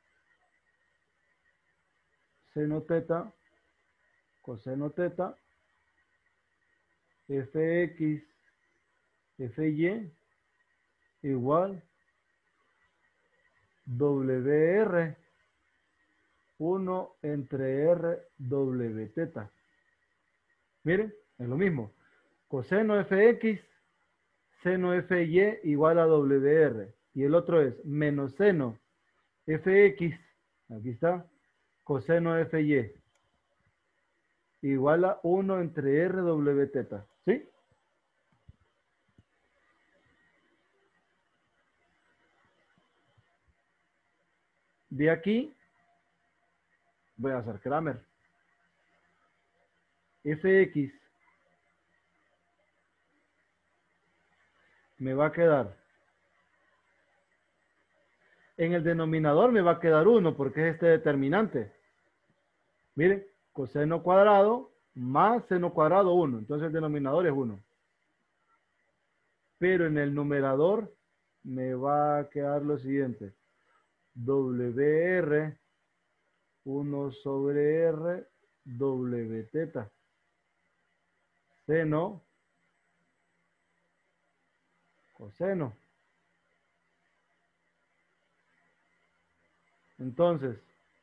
seno teta, coseno teta, fx, fy igual wr 1 entre r w teta. Miren, es lo mismo. Coseno fx, seno fy igual a wr. Y el otro es menos seno fx, aquí está, coseno fy igual a 1 entre r w teta. ¿Sí? De aquí voy a hacer Kramer. Fx me va a quedar. En el denominador me va a quedar 1 porque es este determinante. Miren, coseno cuadrado más seno cuadrado 1. Entonces el denominador es 1. Pero en el numerador me va a quedar lo siguiente. WR 1 sobre R W teta. Seno coseno. Entonces,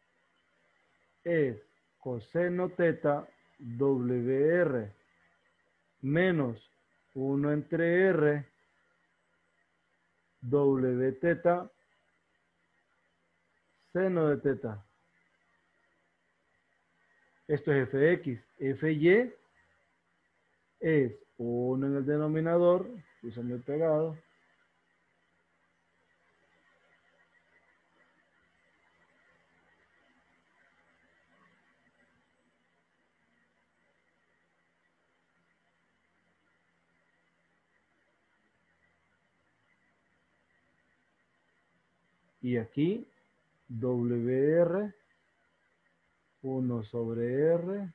es coseno teta WR menos 1 entre R W teta seno de teta. Esto es fx. Fy es 1 en el denominador, usando el pegado, y aquí WR 1 sobre R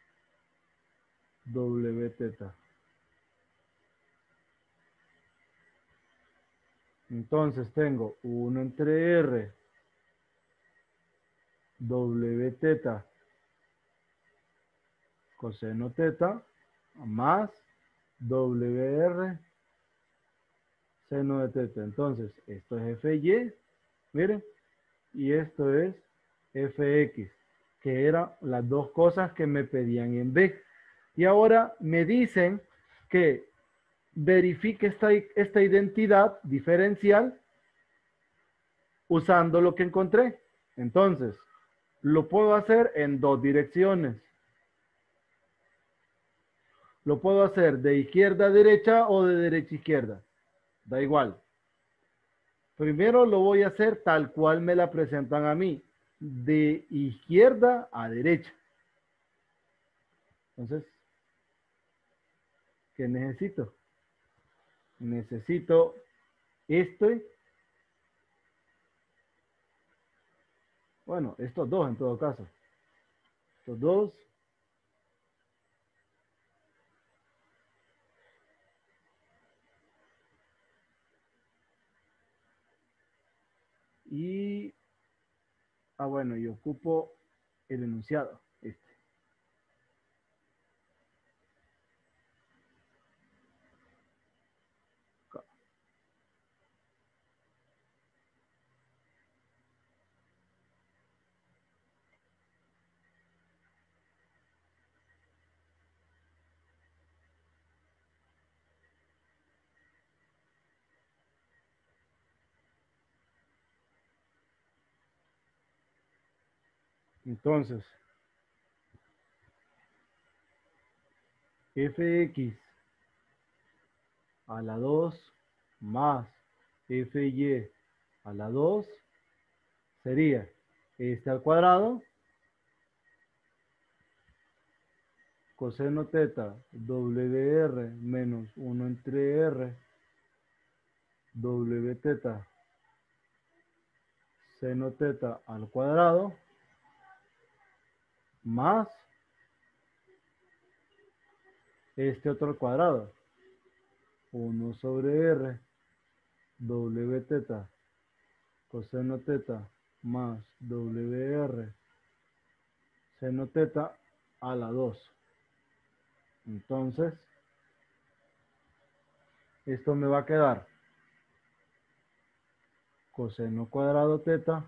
W teta. Entonces tengo 1 entre R W teta coseno teta más WR seno de teta. Entonces, esto es FY, miren, y esto es FX, que eran las dos cosas que me pedían en B. Y ahora me dicen que verifique esta identidad diferencial usando lo que encontré. Entonces, lo puedo hacer en dos direcciones. Lo puedo hacer de izquierda a derecha o de derecha a izquierda. Da igual. Primero lo voy a hacer tal cual me la presentan a mí. De izquierda a derecha. Entonces, ¿qué necesito? Necesito este. Bueno, estos dos en todo caso. Estos dos. Y, bueno, y ocupo el enunciado, este. Acá. Entonces, fx a la 2 más fy a la 2 sería este al cuadrado, coseno teta wr menos 1 entre r, w teta seno teta al cuadrado, más este otro al cuadrado, 1 sobre r, w teta coseno teta más wr seno teta a la 2. Entonces, esto me va a quedar coseno cuadrado teta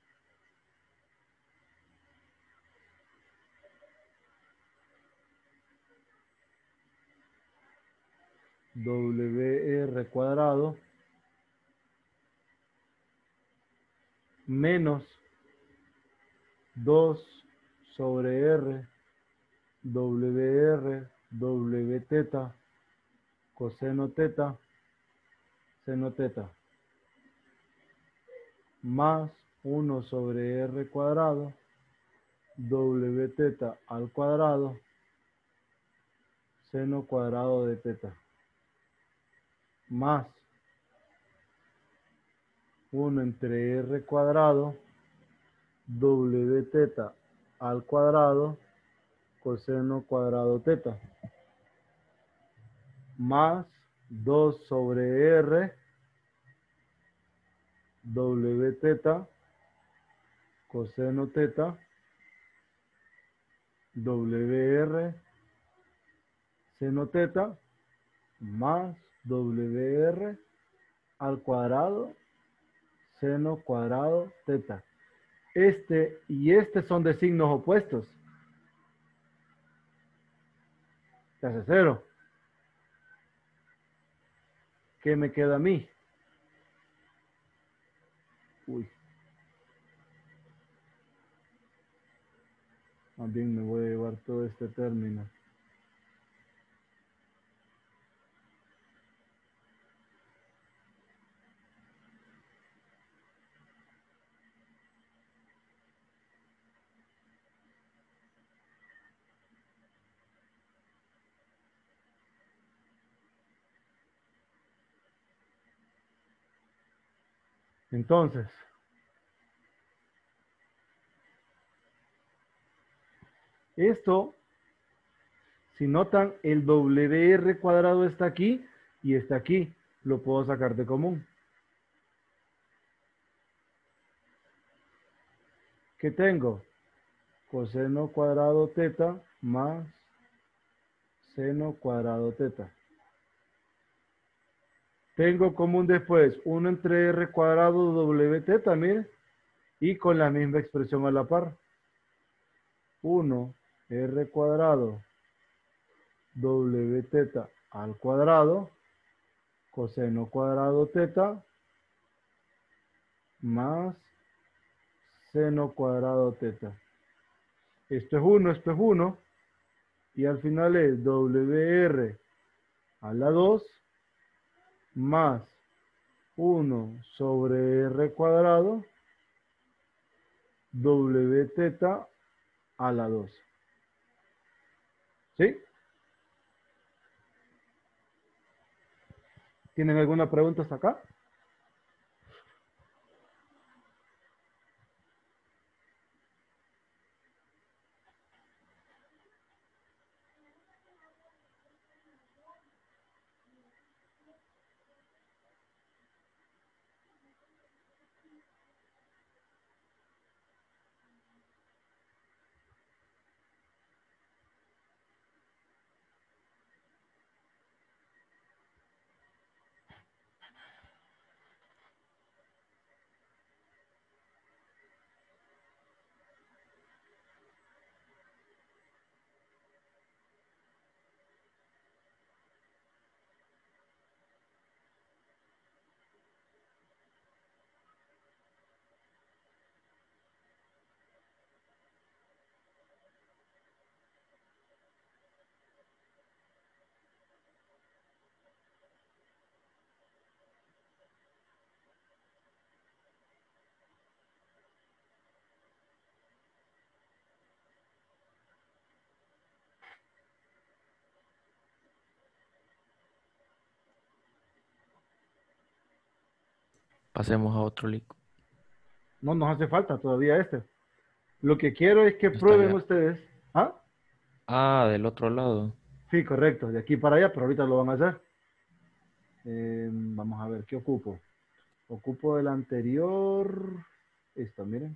WR cuadrado menos 2 sobre R WR W teta coseno teta seno teta más 1 sobre R cuadrado W teta al cuadrado seno cuadrado de teta más 1 entre R cuadrado W teta al cuadrado coseno cuadrado teta más 2 sobre R W teta coseno teta WR seno teta más WR al cuadrado seno cuadrado teta. Este y este son de signos opuestos. Se hace 0. ¿Qué me queda a mí? Uy. Más bien me voy a llevar todo este término. Entonces, esto, si notan, el WR cuadrado está aquí y está aquí. Lo puedo sacar de común. ¿Qué tengo? Coseno cuadrado teta más seno cuadrado teta. Tengo común después 1 entre r cuadrado w teta, mire, y con la misma expresión a la par. 1 r cuadrado w teta al cuadrado coseno cuadrado teta más seno cuadrado teta. Esto es 1, esto es 1. Y al final es WR a la 2 más 1 sobre R cuadrado W teta a la 2. ¿Sí? ¿Tienen alguna pregunta hasta acá? Pasemos a otro lic. No nos hace falta todavía este. Lo que quiero es que Está prueben bien. ustedes. ¿Ah? Ah, del otro lado. Sí, correcto. De aquí para allá, pero ahorita lo van a hacer. Vamos a ver, ¿qué ocupo? Ocupo el anterior. Esto, miren.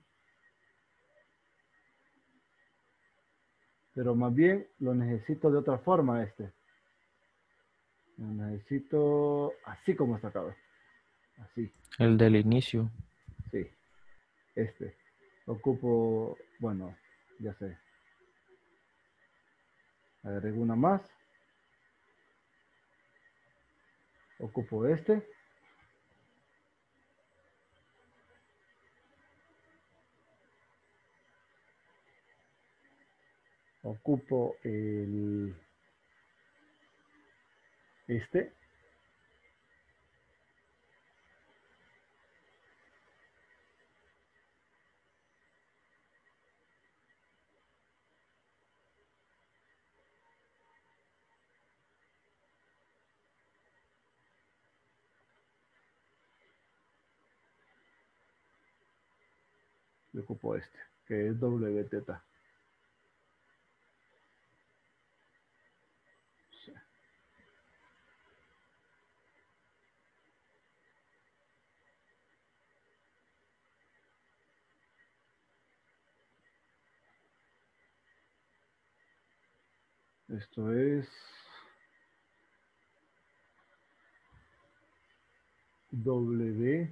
Pero más bien lo necesito de otra forma este. Lo necesito así como está acá. Así, El del inicio. sí. Este. Ocupo, bueno, ya sé. Agrego una más. Ocupo este. Ocupo el este. Y ocupo este, que es W teta. Sí. Esto es W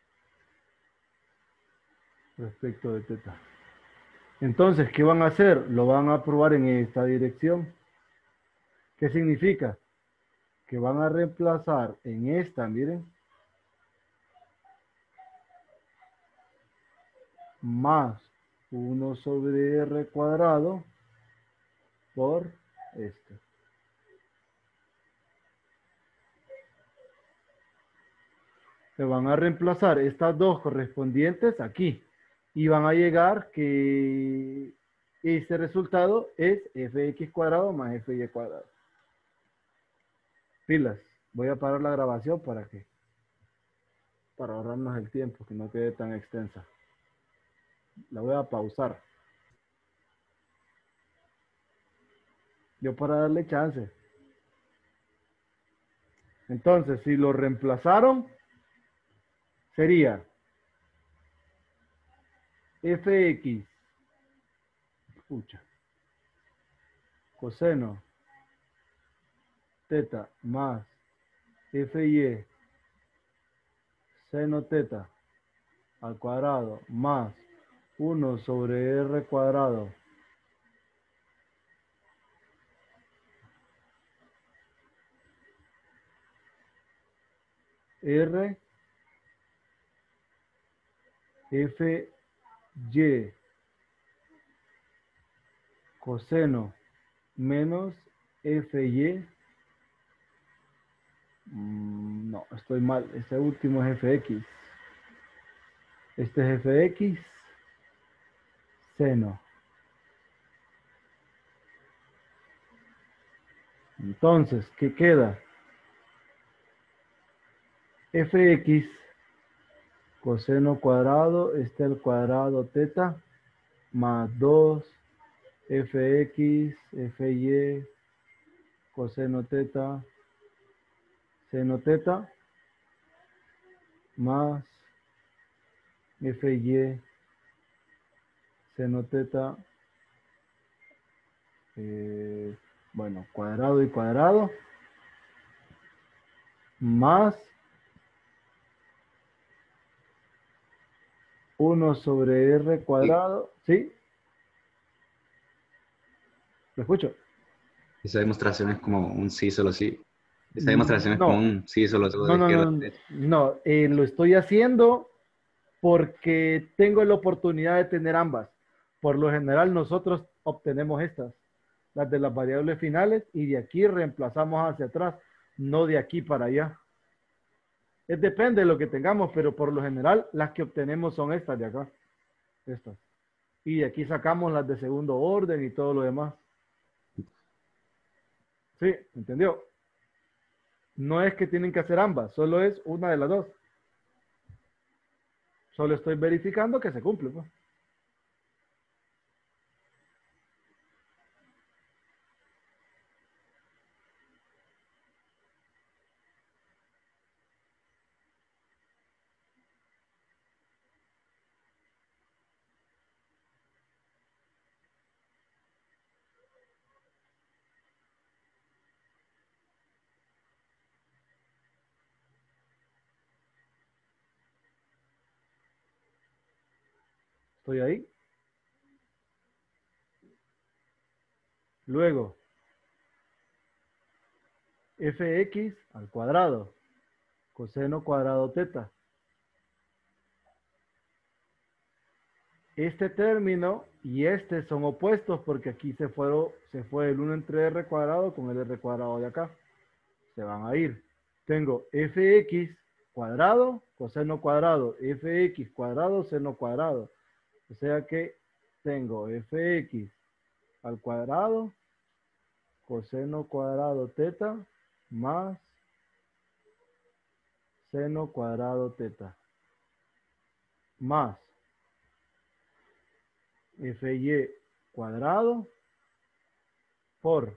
respecto de teta. Entonces, ¿qué van a hacer? Lo van a probar en esta dirección. ¿Qué significa? Que van a reemplazar en esta, miren, más 1 sobre R cuadrado por este. Se van a reemplazar estas dos correspondientes aquí y van a llegar que este resultado es fx cuadrado más fy cuadrado. Pilas, voy a parar la grabación para ahorrarnos el tiempo, que no quede tan extensa. La voy a pausar. Yo para darle chance. Entonces, si lo reemplazaron, sería fx, pucha, coseno, teta más fy seno teta al cuadrado más 1 sobre r cuadrado r f y coseno menos fy. No, estoy mal. Este último es fx. Este es fx seno. Entonces, ¿qué queda? Fx coseno cuadrado, este al cuadrado teta, más 2 fx, fy, coseno teta, seno teta, más fy, seno teta, bueno, cuadrado y cuadrado, más 1 sobre r Y cuadrado, ¿sí? ¿Lo escucho? esa demostración es como un sí, solo sí. Esa demostración es como No, un sí, solo todo no, de no, izquierda a no, derecha. no, lo estoy haciendo porque tengo la oportunidad de tener ambas. Por lo general nosotros obtenemos estas, las de las variables finales, y de aquí reemplazamos hacia atrás, no de aquí para allá. Es depende de lo que tengamos, pero por lo general las que obtenemos son estas de acá, estas. Y de aquí sacamos las de segundo orden y todo lo demás. ¿Sí? ¿Entendió? No es que tienen que hacer ambas, solo es una de las dos. Solo estoy verificando que se cumple, pues. Estoy ahí. Luego, fx al cuadrado, coseno cuadrado teta. Este término y este son opuestos porque aquí se fue el 1 entre r cuadrado con el r cuadrado de acá. Se van a ir. Tengo fx cuadrado, coseno cuadrado, fx cuadrado, seno cuadrado. O sea que tengo fx al cuadrado, coseno cuadrado teta, más seno cuadrado teta, más fy cuadrado por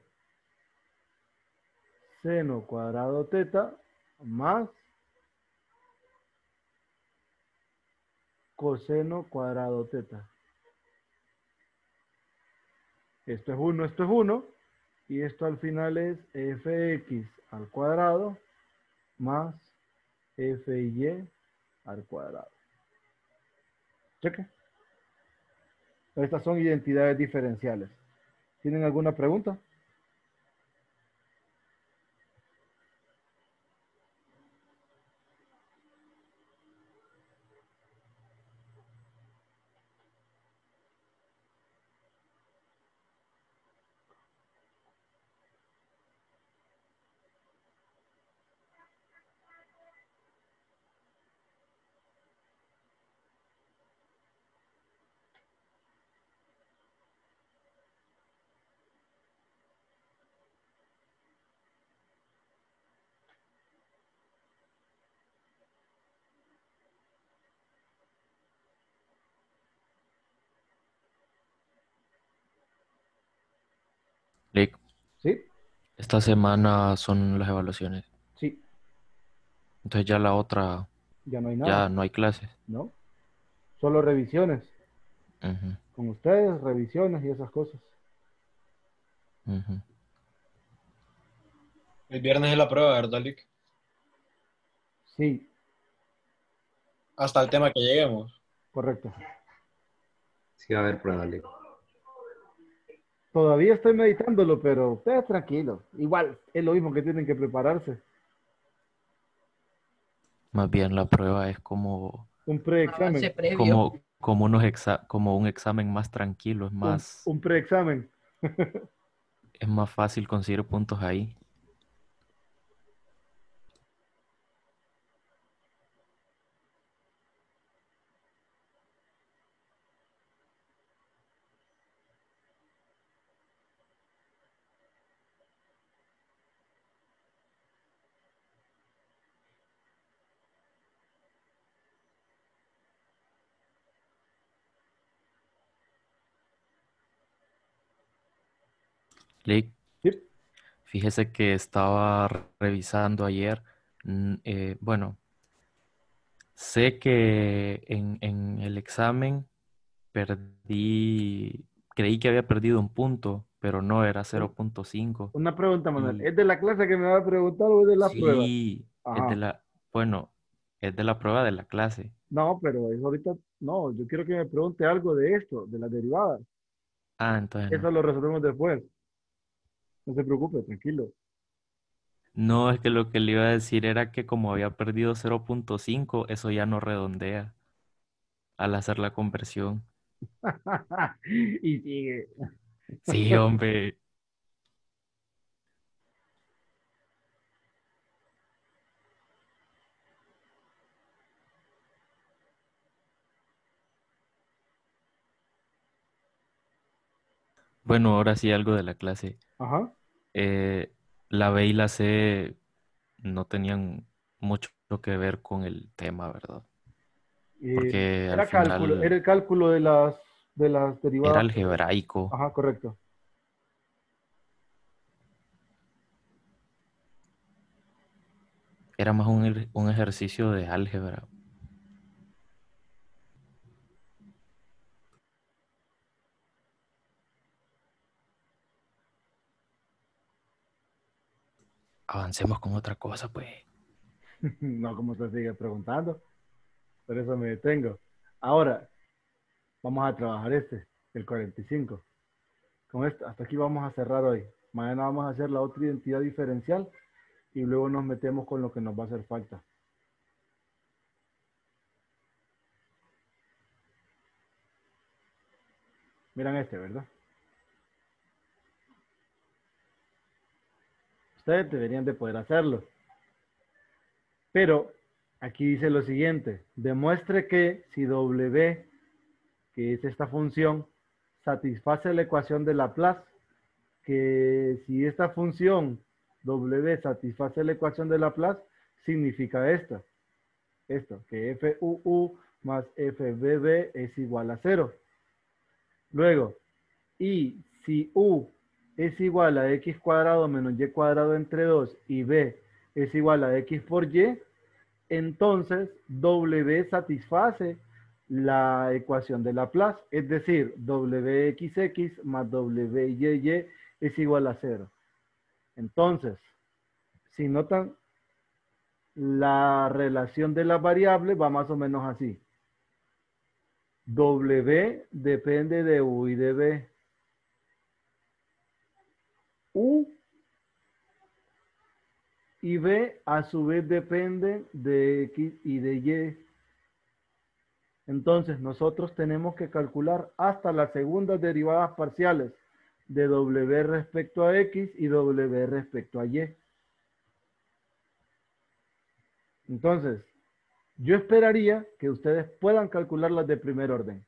seno cuadrado teta, más coseno cuadrado teta. Esto es uno, y esto al final es fx al cuadrado más fy al cuadrado. Cheque. Estas son identidades diferenciales. ¿Tienen alguna pregunta? Lick, Sí, esta semana son las evaluaciones. sí, Entonces ya la otra, ya no hay nada, ya no hay clases. ¿no? Solo revisiones. Ujú, Con ustedes, revisiones y esas cosas. ujú. El viernes es la prueba, ¿verdad, Lick? Sí, hasta el tema que lleguemos. Correcto. Sí va a haber prueba, Leo. Todavía estoy meditándolo, pero ustedes tranquilos. Igual, es lo mismo que tienen que prepararse. Más bien la prueba es como, Un preexamen. Avance previo. como un examen más tranquilo, Un preexamen. es más fácil conseguir puntos ahí. Lick, Sí. fíjese que estaba revisando ayer. Bueno, sé que en el examen creí que había perdido un punto, pero no era 0.5. Una pregunta, Manuel. Y ¿Es de la clase que me va a preguntar o es de la prueba? sí, Ajá. bueno, es de la prueba de la clase. No, pero es ahorita, no, yo quiero que me pregunte algo de esto, de las derivadas. Ah, entonces Eso no. lo resolvemos después. No se preocupe, tranquilo. No, es que lo que le iba a decir era que como había perdido 0.5, eso ya no redondea al hacer la conversión. Y sigue. Sí, hombre. Bueno, ahora sí algo de la clase. Ajá. La B y la C no tenían mucho que ver con el tema, ¿verdad? Porque al Era final el cálculo de las era derivadas. algebraico. Ajá, correcto. Era más un ejercicio de álgebra. Avancemos con otra cosa, pues. No, como te sigue preguntando. Por eso me detengo. Ahora, vamos a trabajar el 45. Con esto, hasta aquí vamos a cerrar hoy. Mañana vamos a hacer la otra identidad diferencial y luego nos metemos con lo que nos va a hacer falta. Miran ¿verdad? Ustedes deberían de poder hacerlo. Pero aquí dice lo siguiente. Demuestre que si W, que es esta función, satisface la ecuación de Laplace, que si esta función W satisface la ecuación de Laplace, significa esto, que FUU más FBB es igual a 0. Luego, y si U es igual a x cuadrado menos y cuadrado entre 2 y B es igual a x por y, entonces W satisface la ecuación de Laplace, es decir, WXX más WYY es igual a 0. Entonces, si notan, la relación de las variables va más o menos así. W depende de U y de B. U y B a su vez dependen de X y de Y. Entonces nosotros tenemos que calcular hasta las segundas derivadas parciales de W respecto a X y W respecto a Y. Entonces, yo esperaría que ustedes puedan calcularlas de primer orden.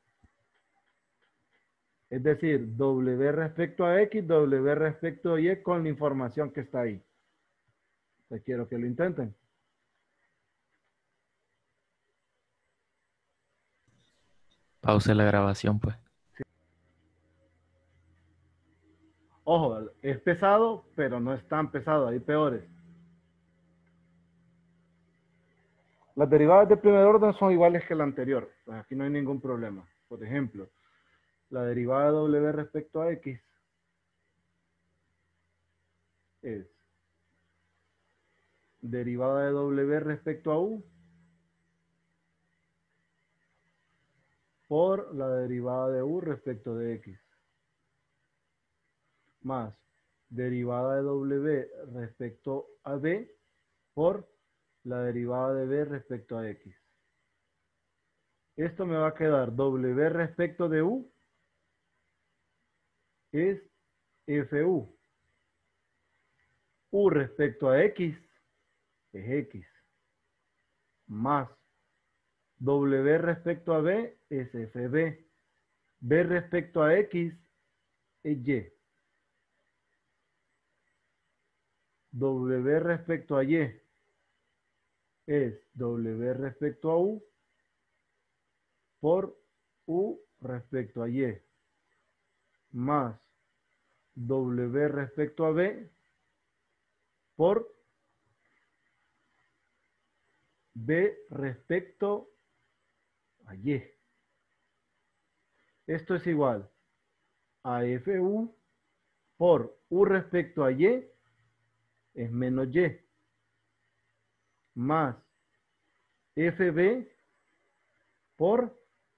Es decir, W respecto a X, W respecto a Y con la información que está ahí. Les quiero que lo intenten. Pause la grabación, pues. Ojo, es pesado, pero no es tan pesado, hay peores. Las derivadas de primer orden son iguales que la anterior. Pues aquí no hay ningún problema. Por ejemplo, la derivada de W respecto a X es derivada de W respecto a U por la derivada de u respecto de x, más derivada de w respecto a b por la derivada de b respecto a x. Esto me va a quedar w respecto de u es fu. U respecto a x es x. Más w respecto a b es fb. B respecto a x es y. W respecto a y es w respecto a u por u respecto a y. Más w respecto a b por b respecto a y. Esto es igual a fu por u respecto a y es menos y, más fb por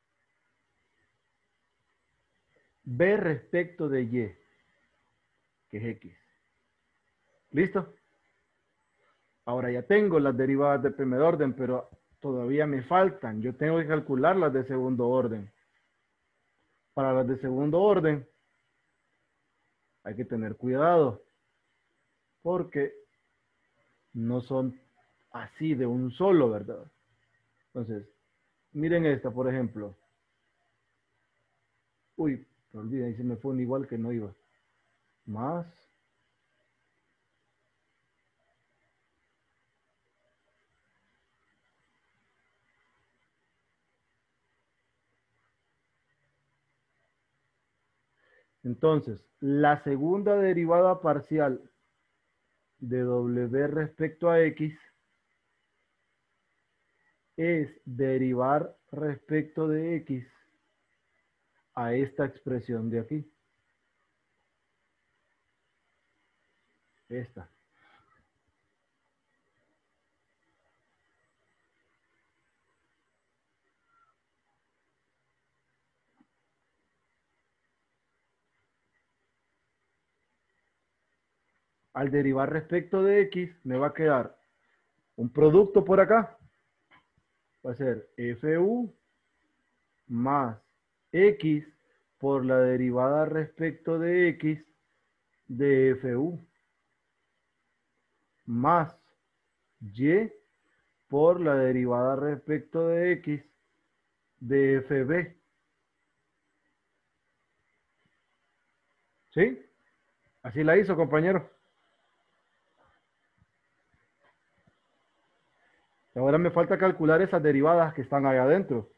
b respecto de y, que es x. ¿Listo? Ahora ya tengo las derivadas de primer orden, pero todavía me faltan. Yo tengo que calcular las de segundo orden. Para las de segundo orden hay que tener cuidado, porque no son así de un solo, ¿verdad? Entonces, miren esta, por ejemplo. Uy, no olviden, ahí se me fue un igual que no iba. Más. Entonces, la segunda derivada parcial de w respecto a x es derivar respecto de x a esta expresión de aquí. Esta. Al derivar respecto de x me va a quedar un producto por acá. Va a ser fu más x por la derivada respecto de x de fu más y por la derivada respecto de x de fb. ¿Sí? Así la hizo, compañero. Ahora me falta calcular esas derivadas que están ahí adentro.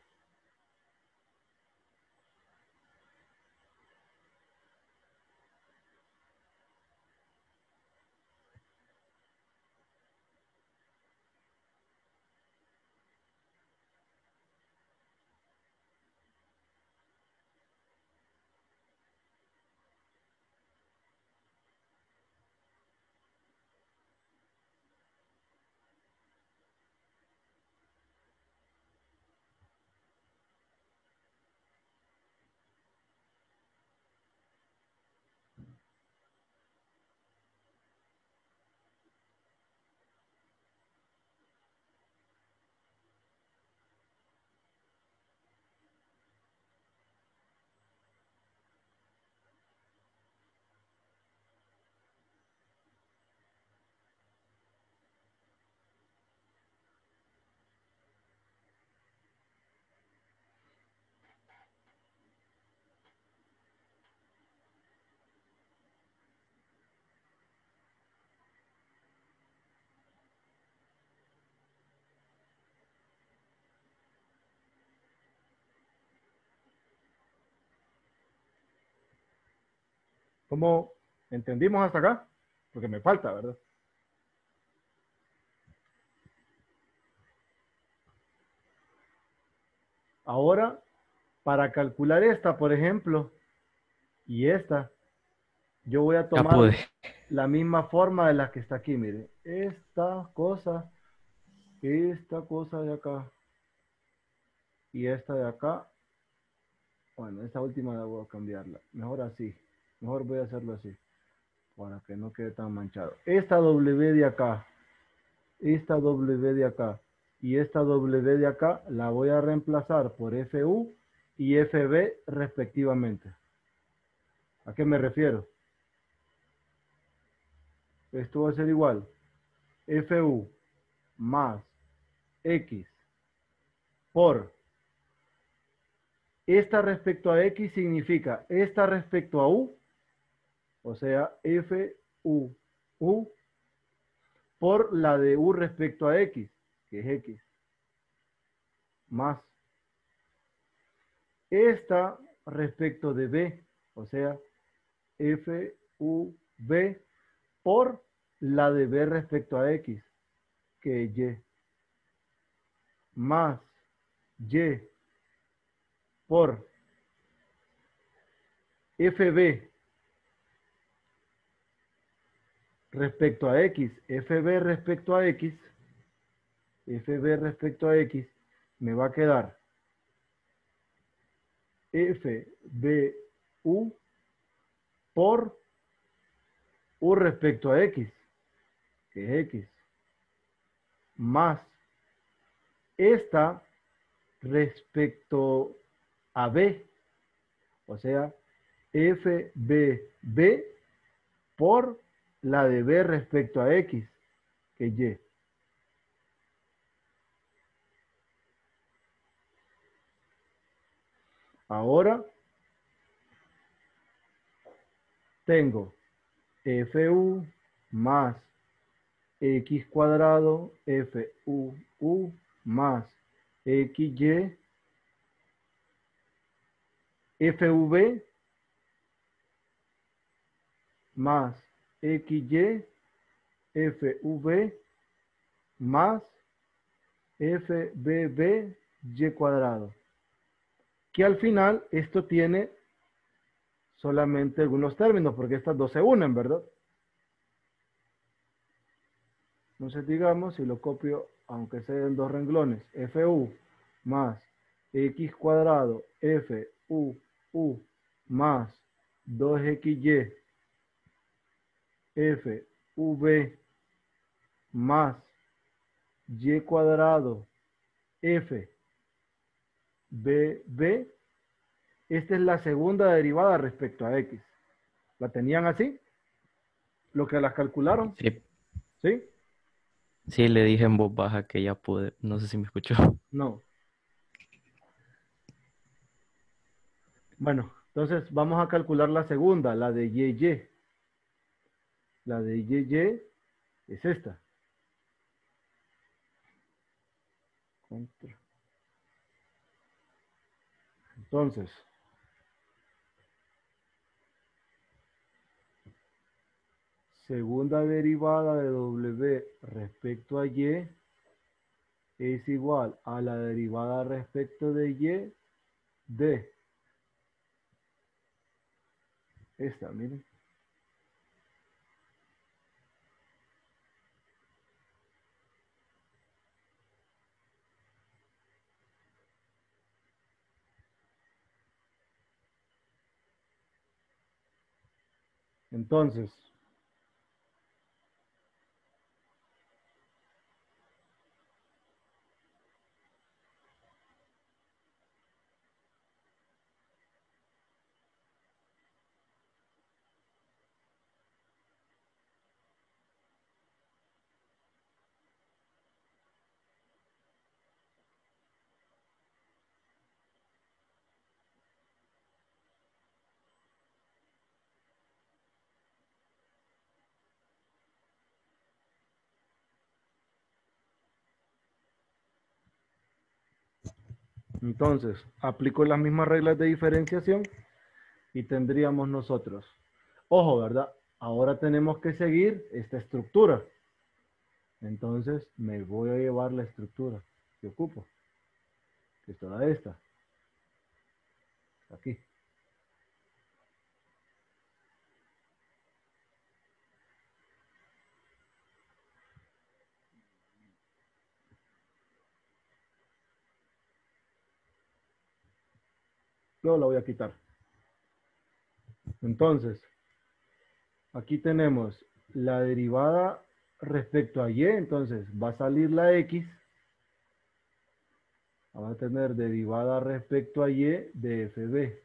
¿Cómo entendimos hasta acá? Porque me falta, ¿verdad? Ahora, para calcular esta, por ejemplo, y esta, yo voy a Ya tomar pude. la misma forma de la que está aquí, mire. Esta cosa de acá y esta de acá Bueno, esta última la voy a cambiarla. Mejor así. Mejor voy a hacerlo así. Para que no quede tan manchado. Esta W de acá. Esta W de acá. Y esta W de acá la voy a reemplazar por FU y FB respectivamente. ¿A qué me refiero? Esto va a ser igual. FU más X por esta respecto a X significa esta respecto a U, o sea, FU, U, por la de U respecto a X, que es X, más esta respecto de B, o sea, FUB por la de B respecto a X, que es Y, más Y por FB respecto a X, FB respecto a X, FB respecto a X, me va a quedar FBU por U respecto a X, que es X, más esta respecto a B, o sea, FBB por la de B respecto a X, que es Y. Ahora tengo FU más X cuadrado FUU más XY FV más XY FV más FBB Y cuadrado. Que al final esto tiene solamente algunos términos, porque estas dos se unen, ¿verdad? Entonces digamos, si lo copio, aunque sea en dos renglones, FU más X cuadrado FUU más 2XY FV más Y cuadrado FBB. Esta es la segunda derivada respecto a X. ¿La tenían así? ¿Lo que las calcularon? Sí, ¿Sí? sí, le dije en voz baja que ya pude. No sé si me escuchó. No. Bueno, entonces vamos a calcular la segunda, la de YY. La de YY es esta. Entonces, segunda derivada de W respecto a Y es igual a la derivada respecto de Y de esta, miren. Entonces, aplico las mismas reglas de diferenciación y tendríamos nosotros. Ojo, ¿verdad? Ahora tenemos que seguir esta estructura. Entonces, me voy a llevar la estructura que ocupo, que es toda esta. Aquí. quedó, la voy a quitar. Entonces, aquí tenemos la derivada respecto a y, entonces va a salir la x. Vamos a tener derivada respecto a y de fb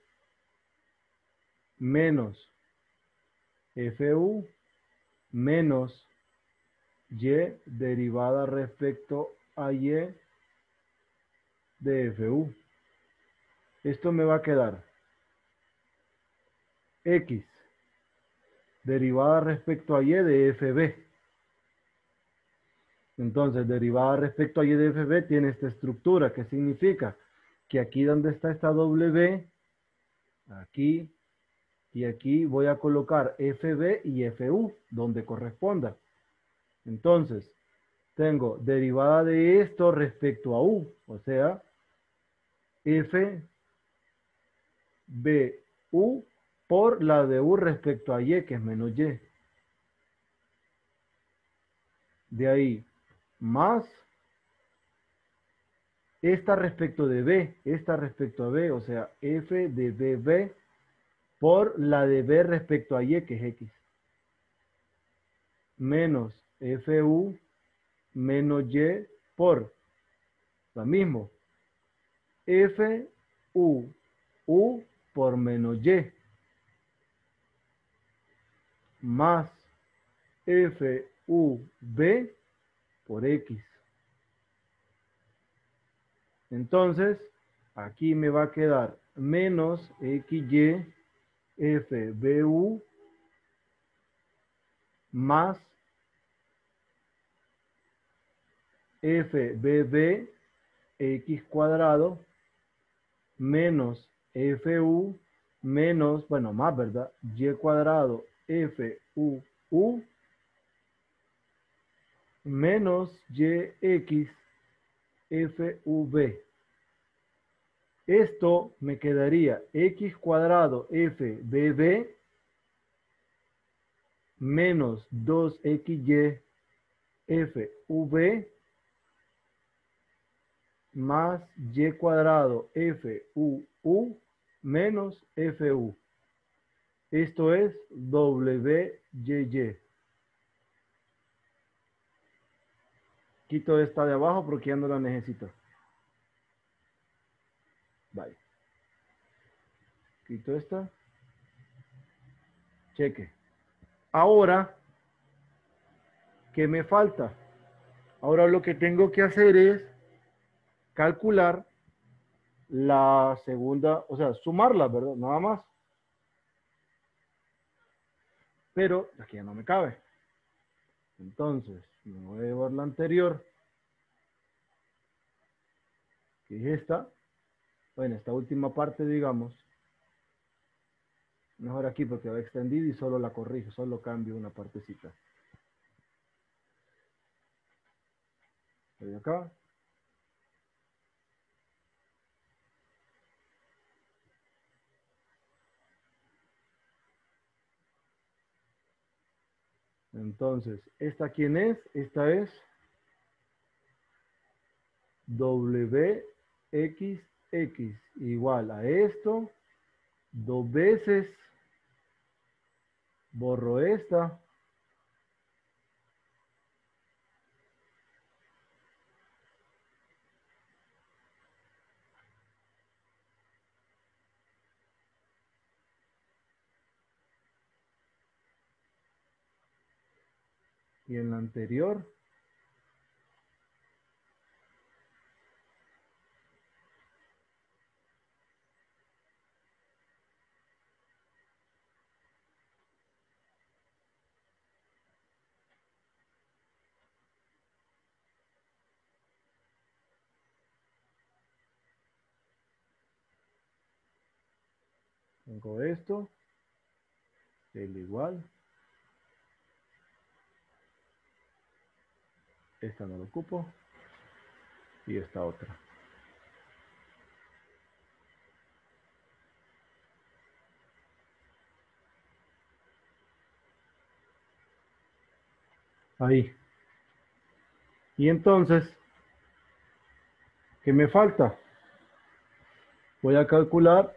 menos fu menos y derivada respecto a y de fu. Esto me va a quedar x derivada respecto a y de fb. Entonces, derivada respecto a y de fb tiene esta estructura, que significa que aquí donde está esta w, aquí y aquí voy a colocar fb y fu, donde corresponda. Entonces, tengo derivada de esto respecto a u, o sea, fbu por la de u respecto a y, que es menos y. De ahí, más esta respecto de b, esta respecto a b, o sea, f de bb por la de b respecto a y, que es x. Menos fu menos y por lo mismo. fu u por menos y. Más fub por x. Entonces, aquí me va a quedar menos xy fbu más fbb x cuadrado menos fu menos, bueno, más, ¿verdad? Y cuadrado fuu menos yx fv. Esto me quedaría x cuadrado fbb menos 2xy fv más y cuadrado fuu menos fu. Esto es wyy. Quito esta de abajo porque ya no la necesito. Vale. Quito esta. Cheque. Ahora, ¿qué me falta? Ahora lo que tengo que hacer es calcular la segunda, o sea, sumarla, ¿verdad? Nada más. Pero aquí ya no me cabe. Entonces, me voy a llevar la anterior, que es esta. Bueno, esta última parte, digamos. Mejor aquí porque va extendido y solo la corrijo, solo cambio una partecita. Voy acá. Entonces, ¿esta quién es? Esta es WXX igual a esto, 2 veces, borro esta, y en la anterior, tengo esto, el igual, esta no lo ocupo, y esta otra. Ahí. Y entonces, ¿qué me falta? Voy a calcular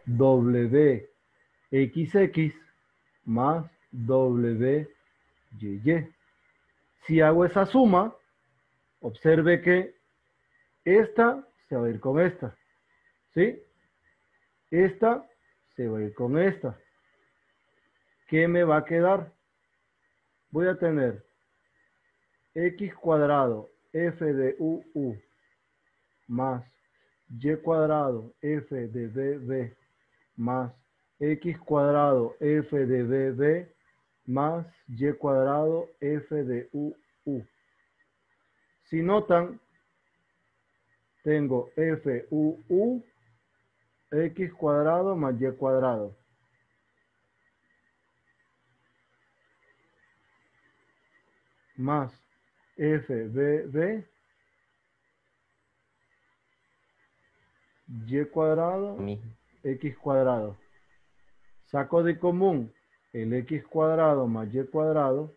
WXX más WYY. Si hago esa suma, observe que esta se va a ir con esta, ¿sí? Esta se va a ir con esta. ¿Qué me va a quedar? Voy a tener x cuadrado f de u más y cuadrado f de bb más x cuadrado f de bb más y cuadrado f de u. Si notan, tengo FUU x cuadrado más y cuadrado. Más FBB y cuadrado Mismo. x cuadrado. Saco de común el x cuadrado más y cuadrado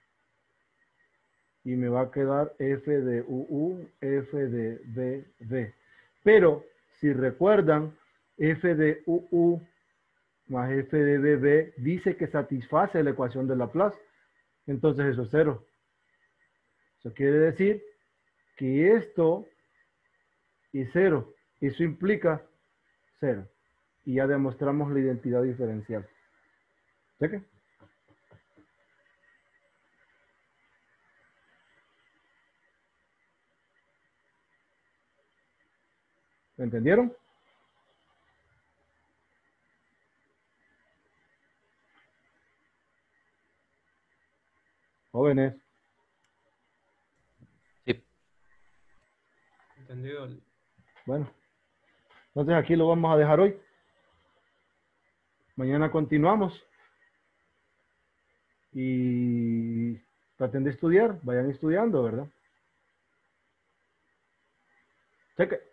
y me va a quedar f de UU, f de BB. Pero si recuerdan, f de UU más f de BB dice que satisface la ecuación de Laplace. Entonces eso es cero. Eso quiere decir que esto es cero. Eso implica cero. Y ya demostramos la identidad diferencial. ¿Cheque? ¿Me entendieron? Jóvenes. Sí. Entendido. Bueno, entonces aquí lo vamos a dejar hoy. Mañana continuamos. Y traten de estudiar. Vayan estudiando, ¿verdad? Cheque.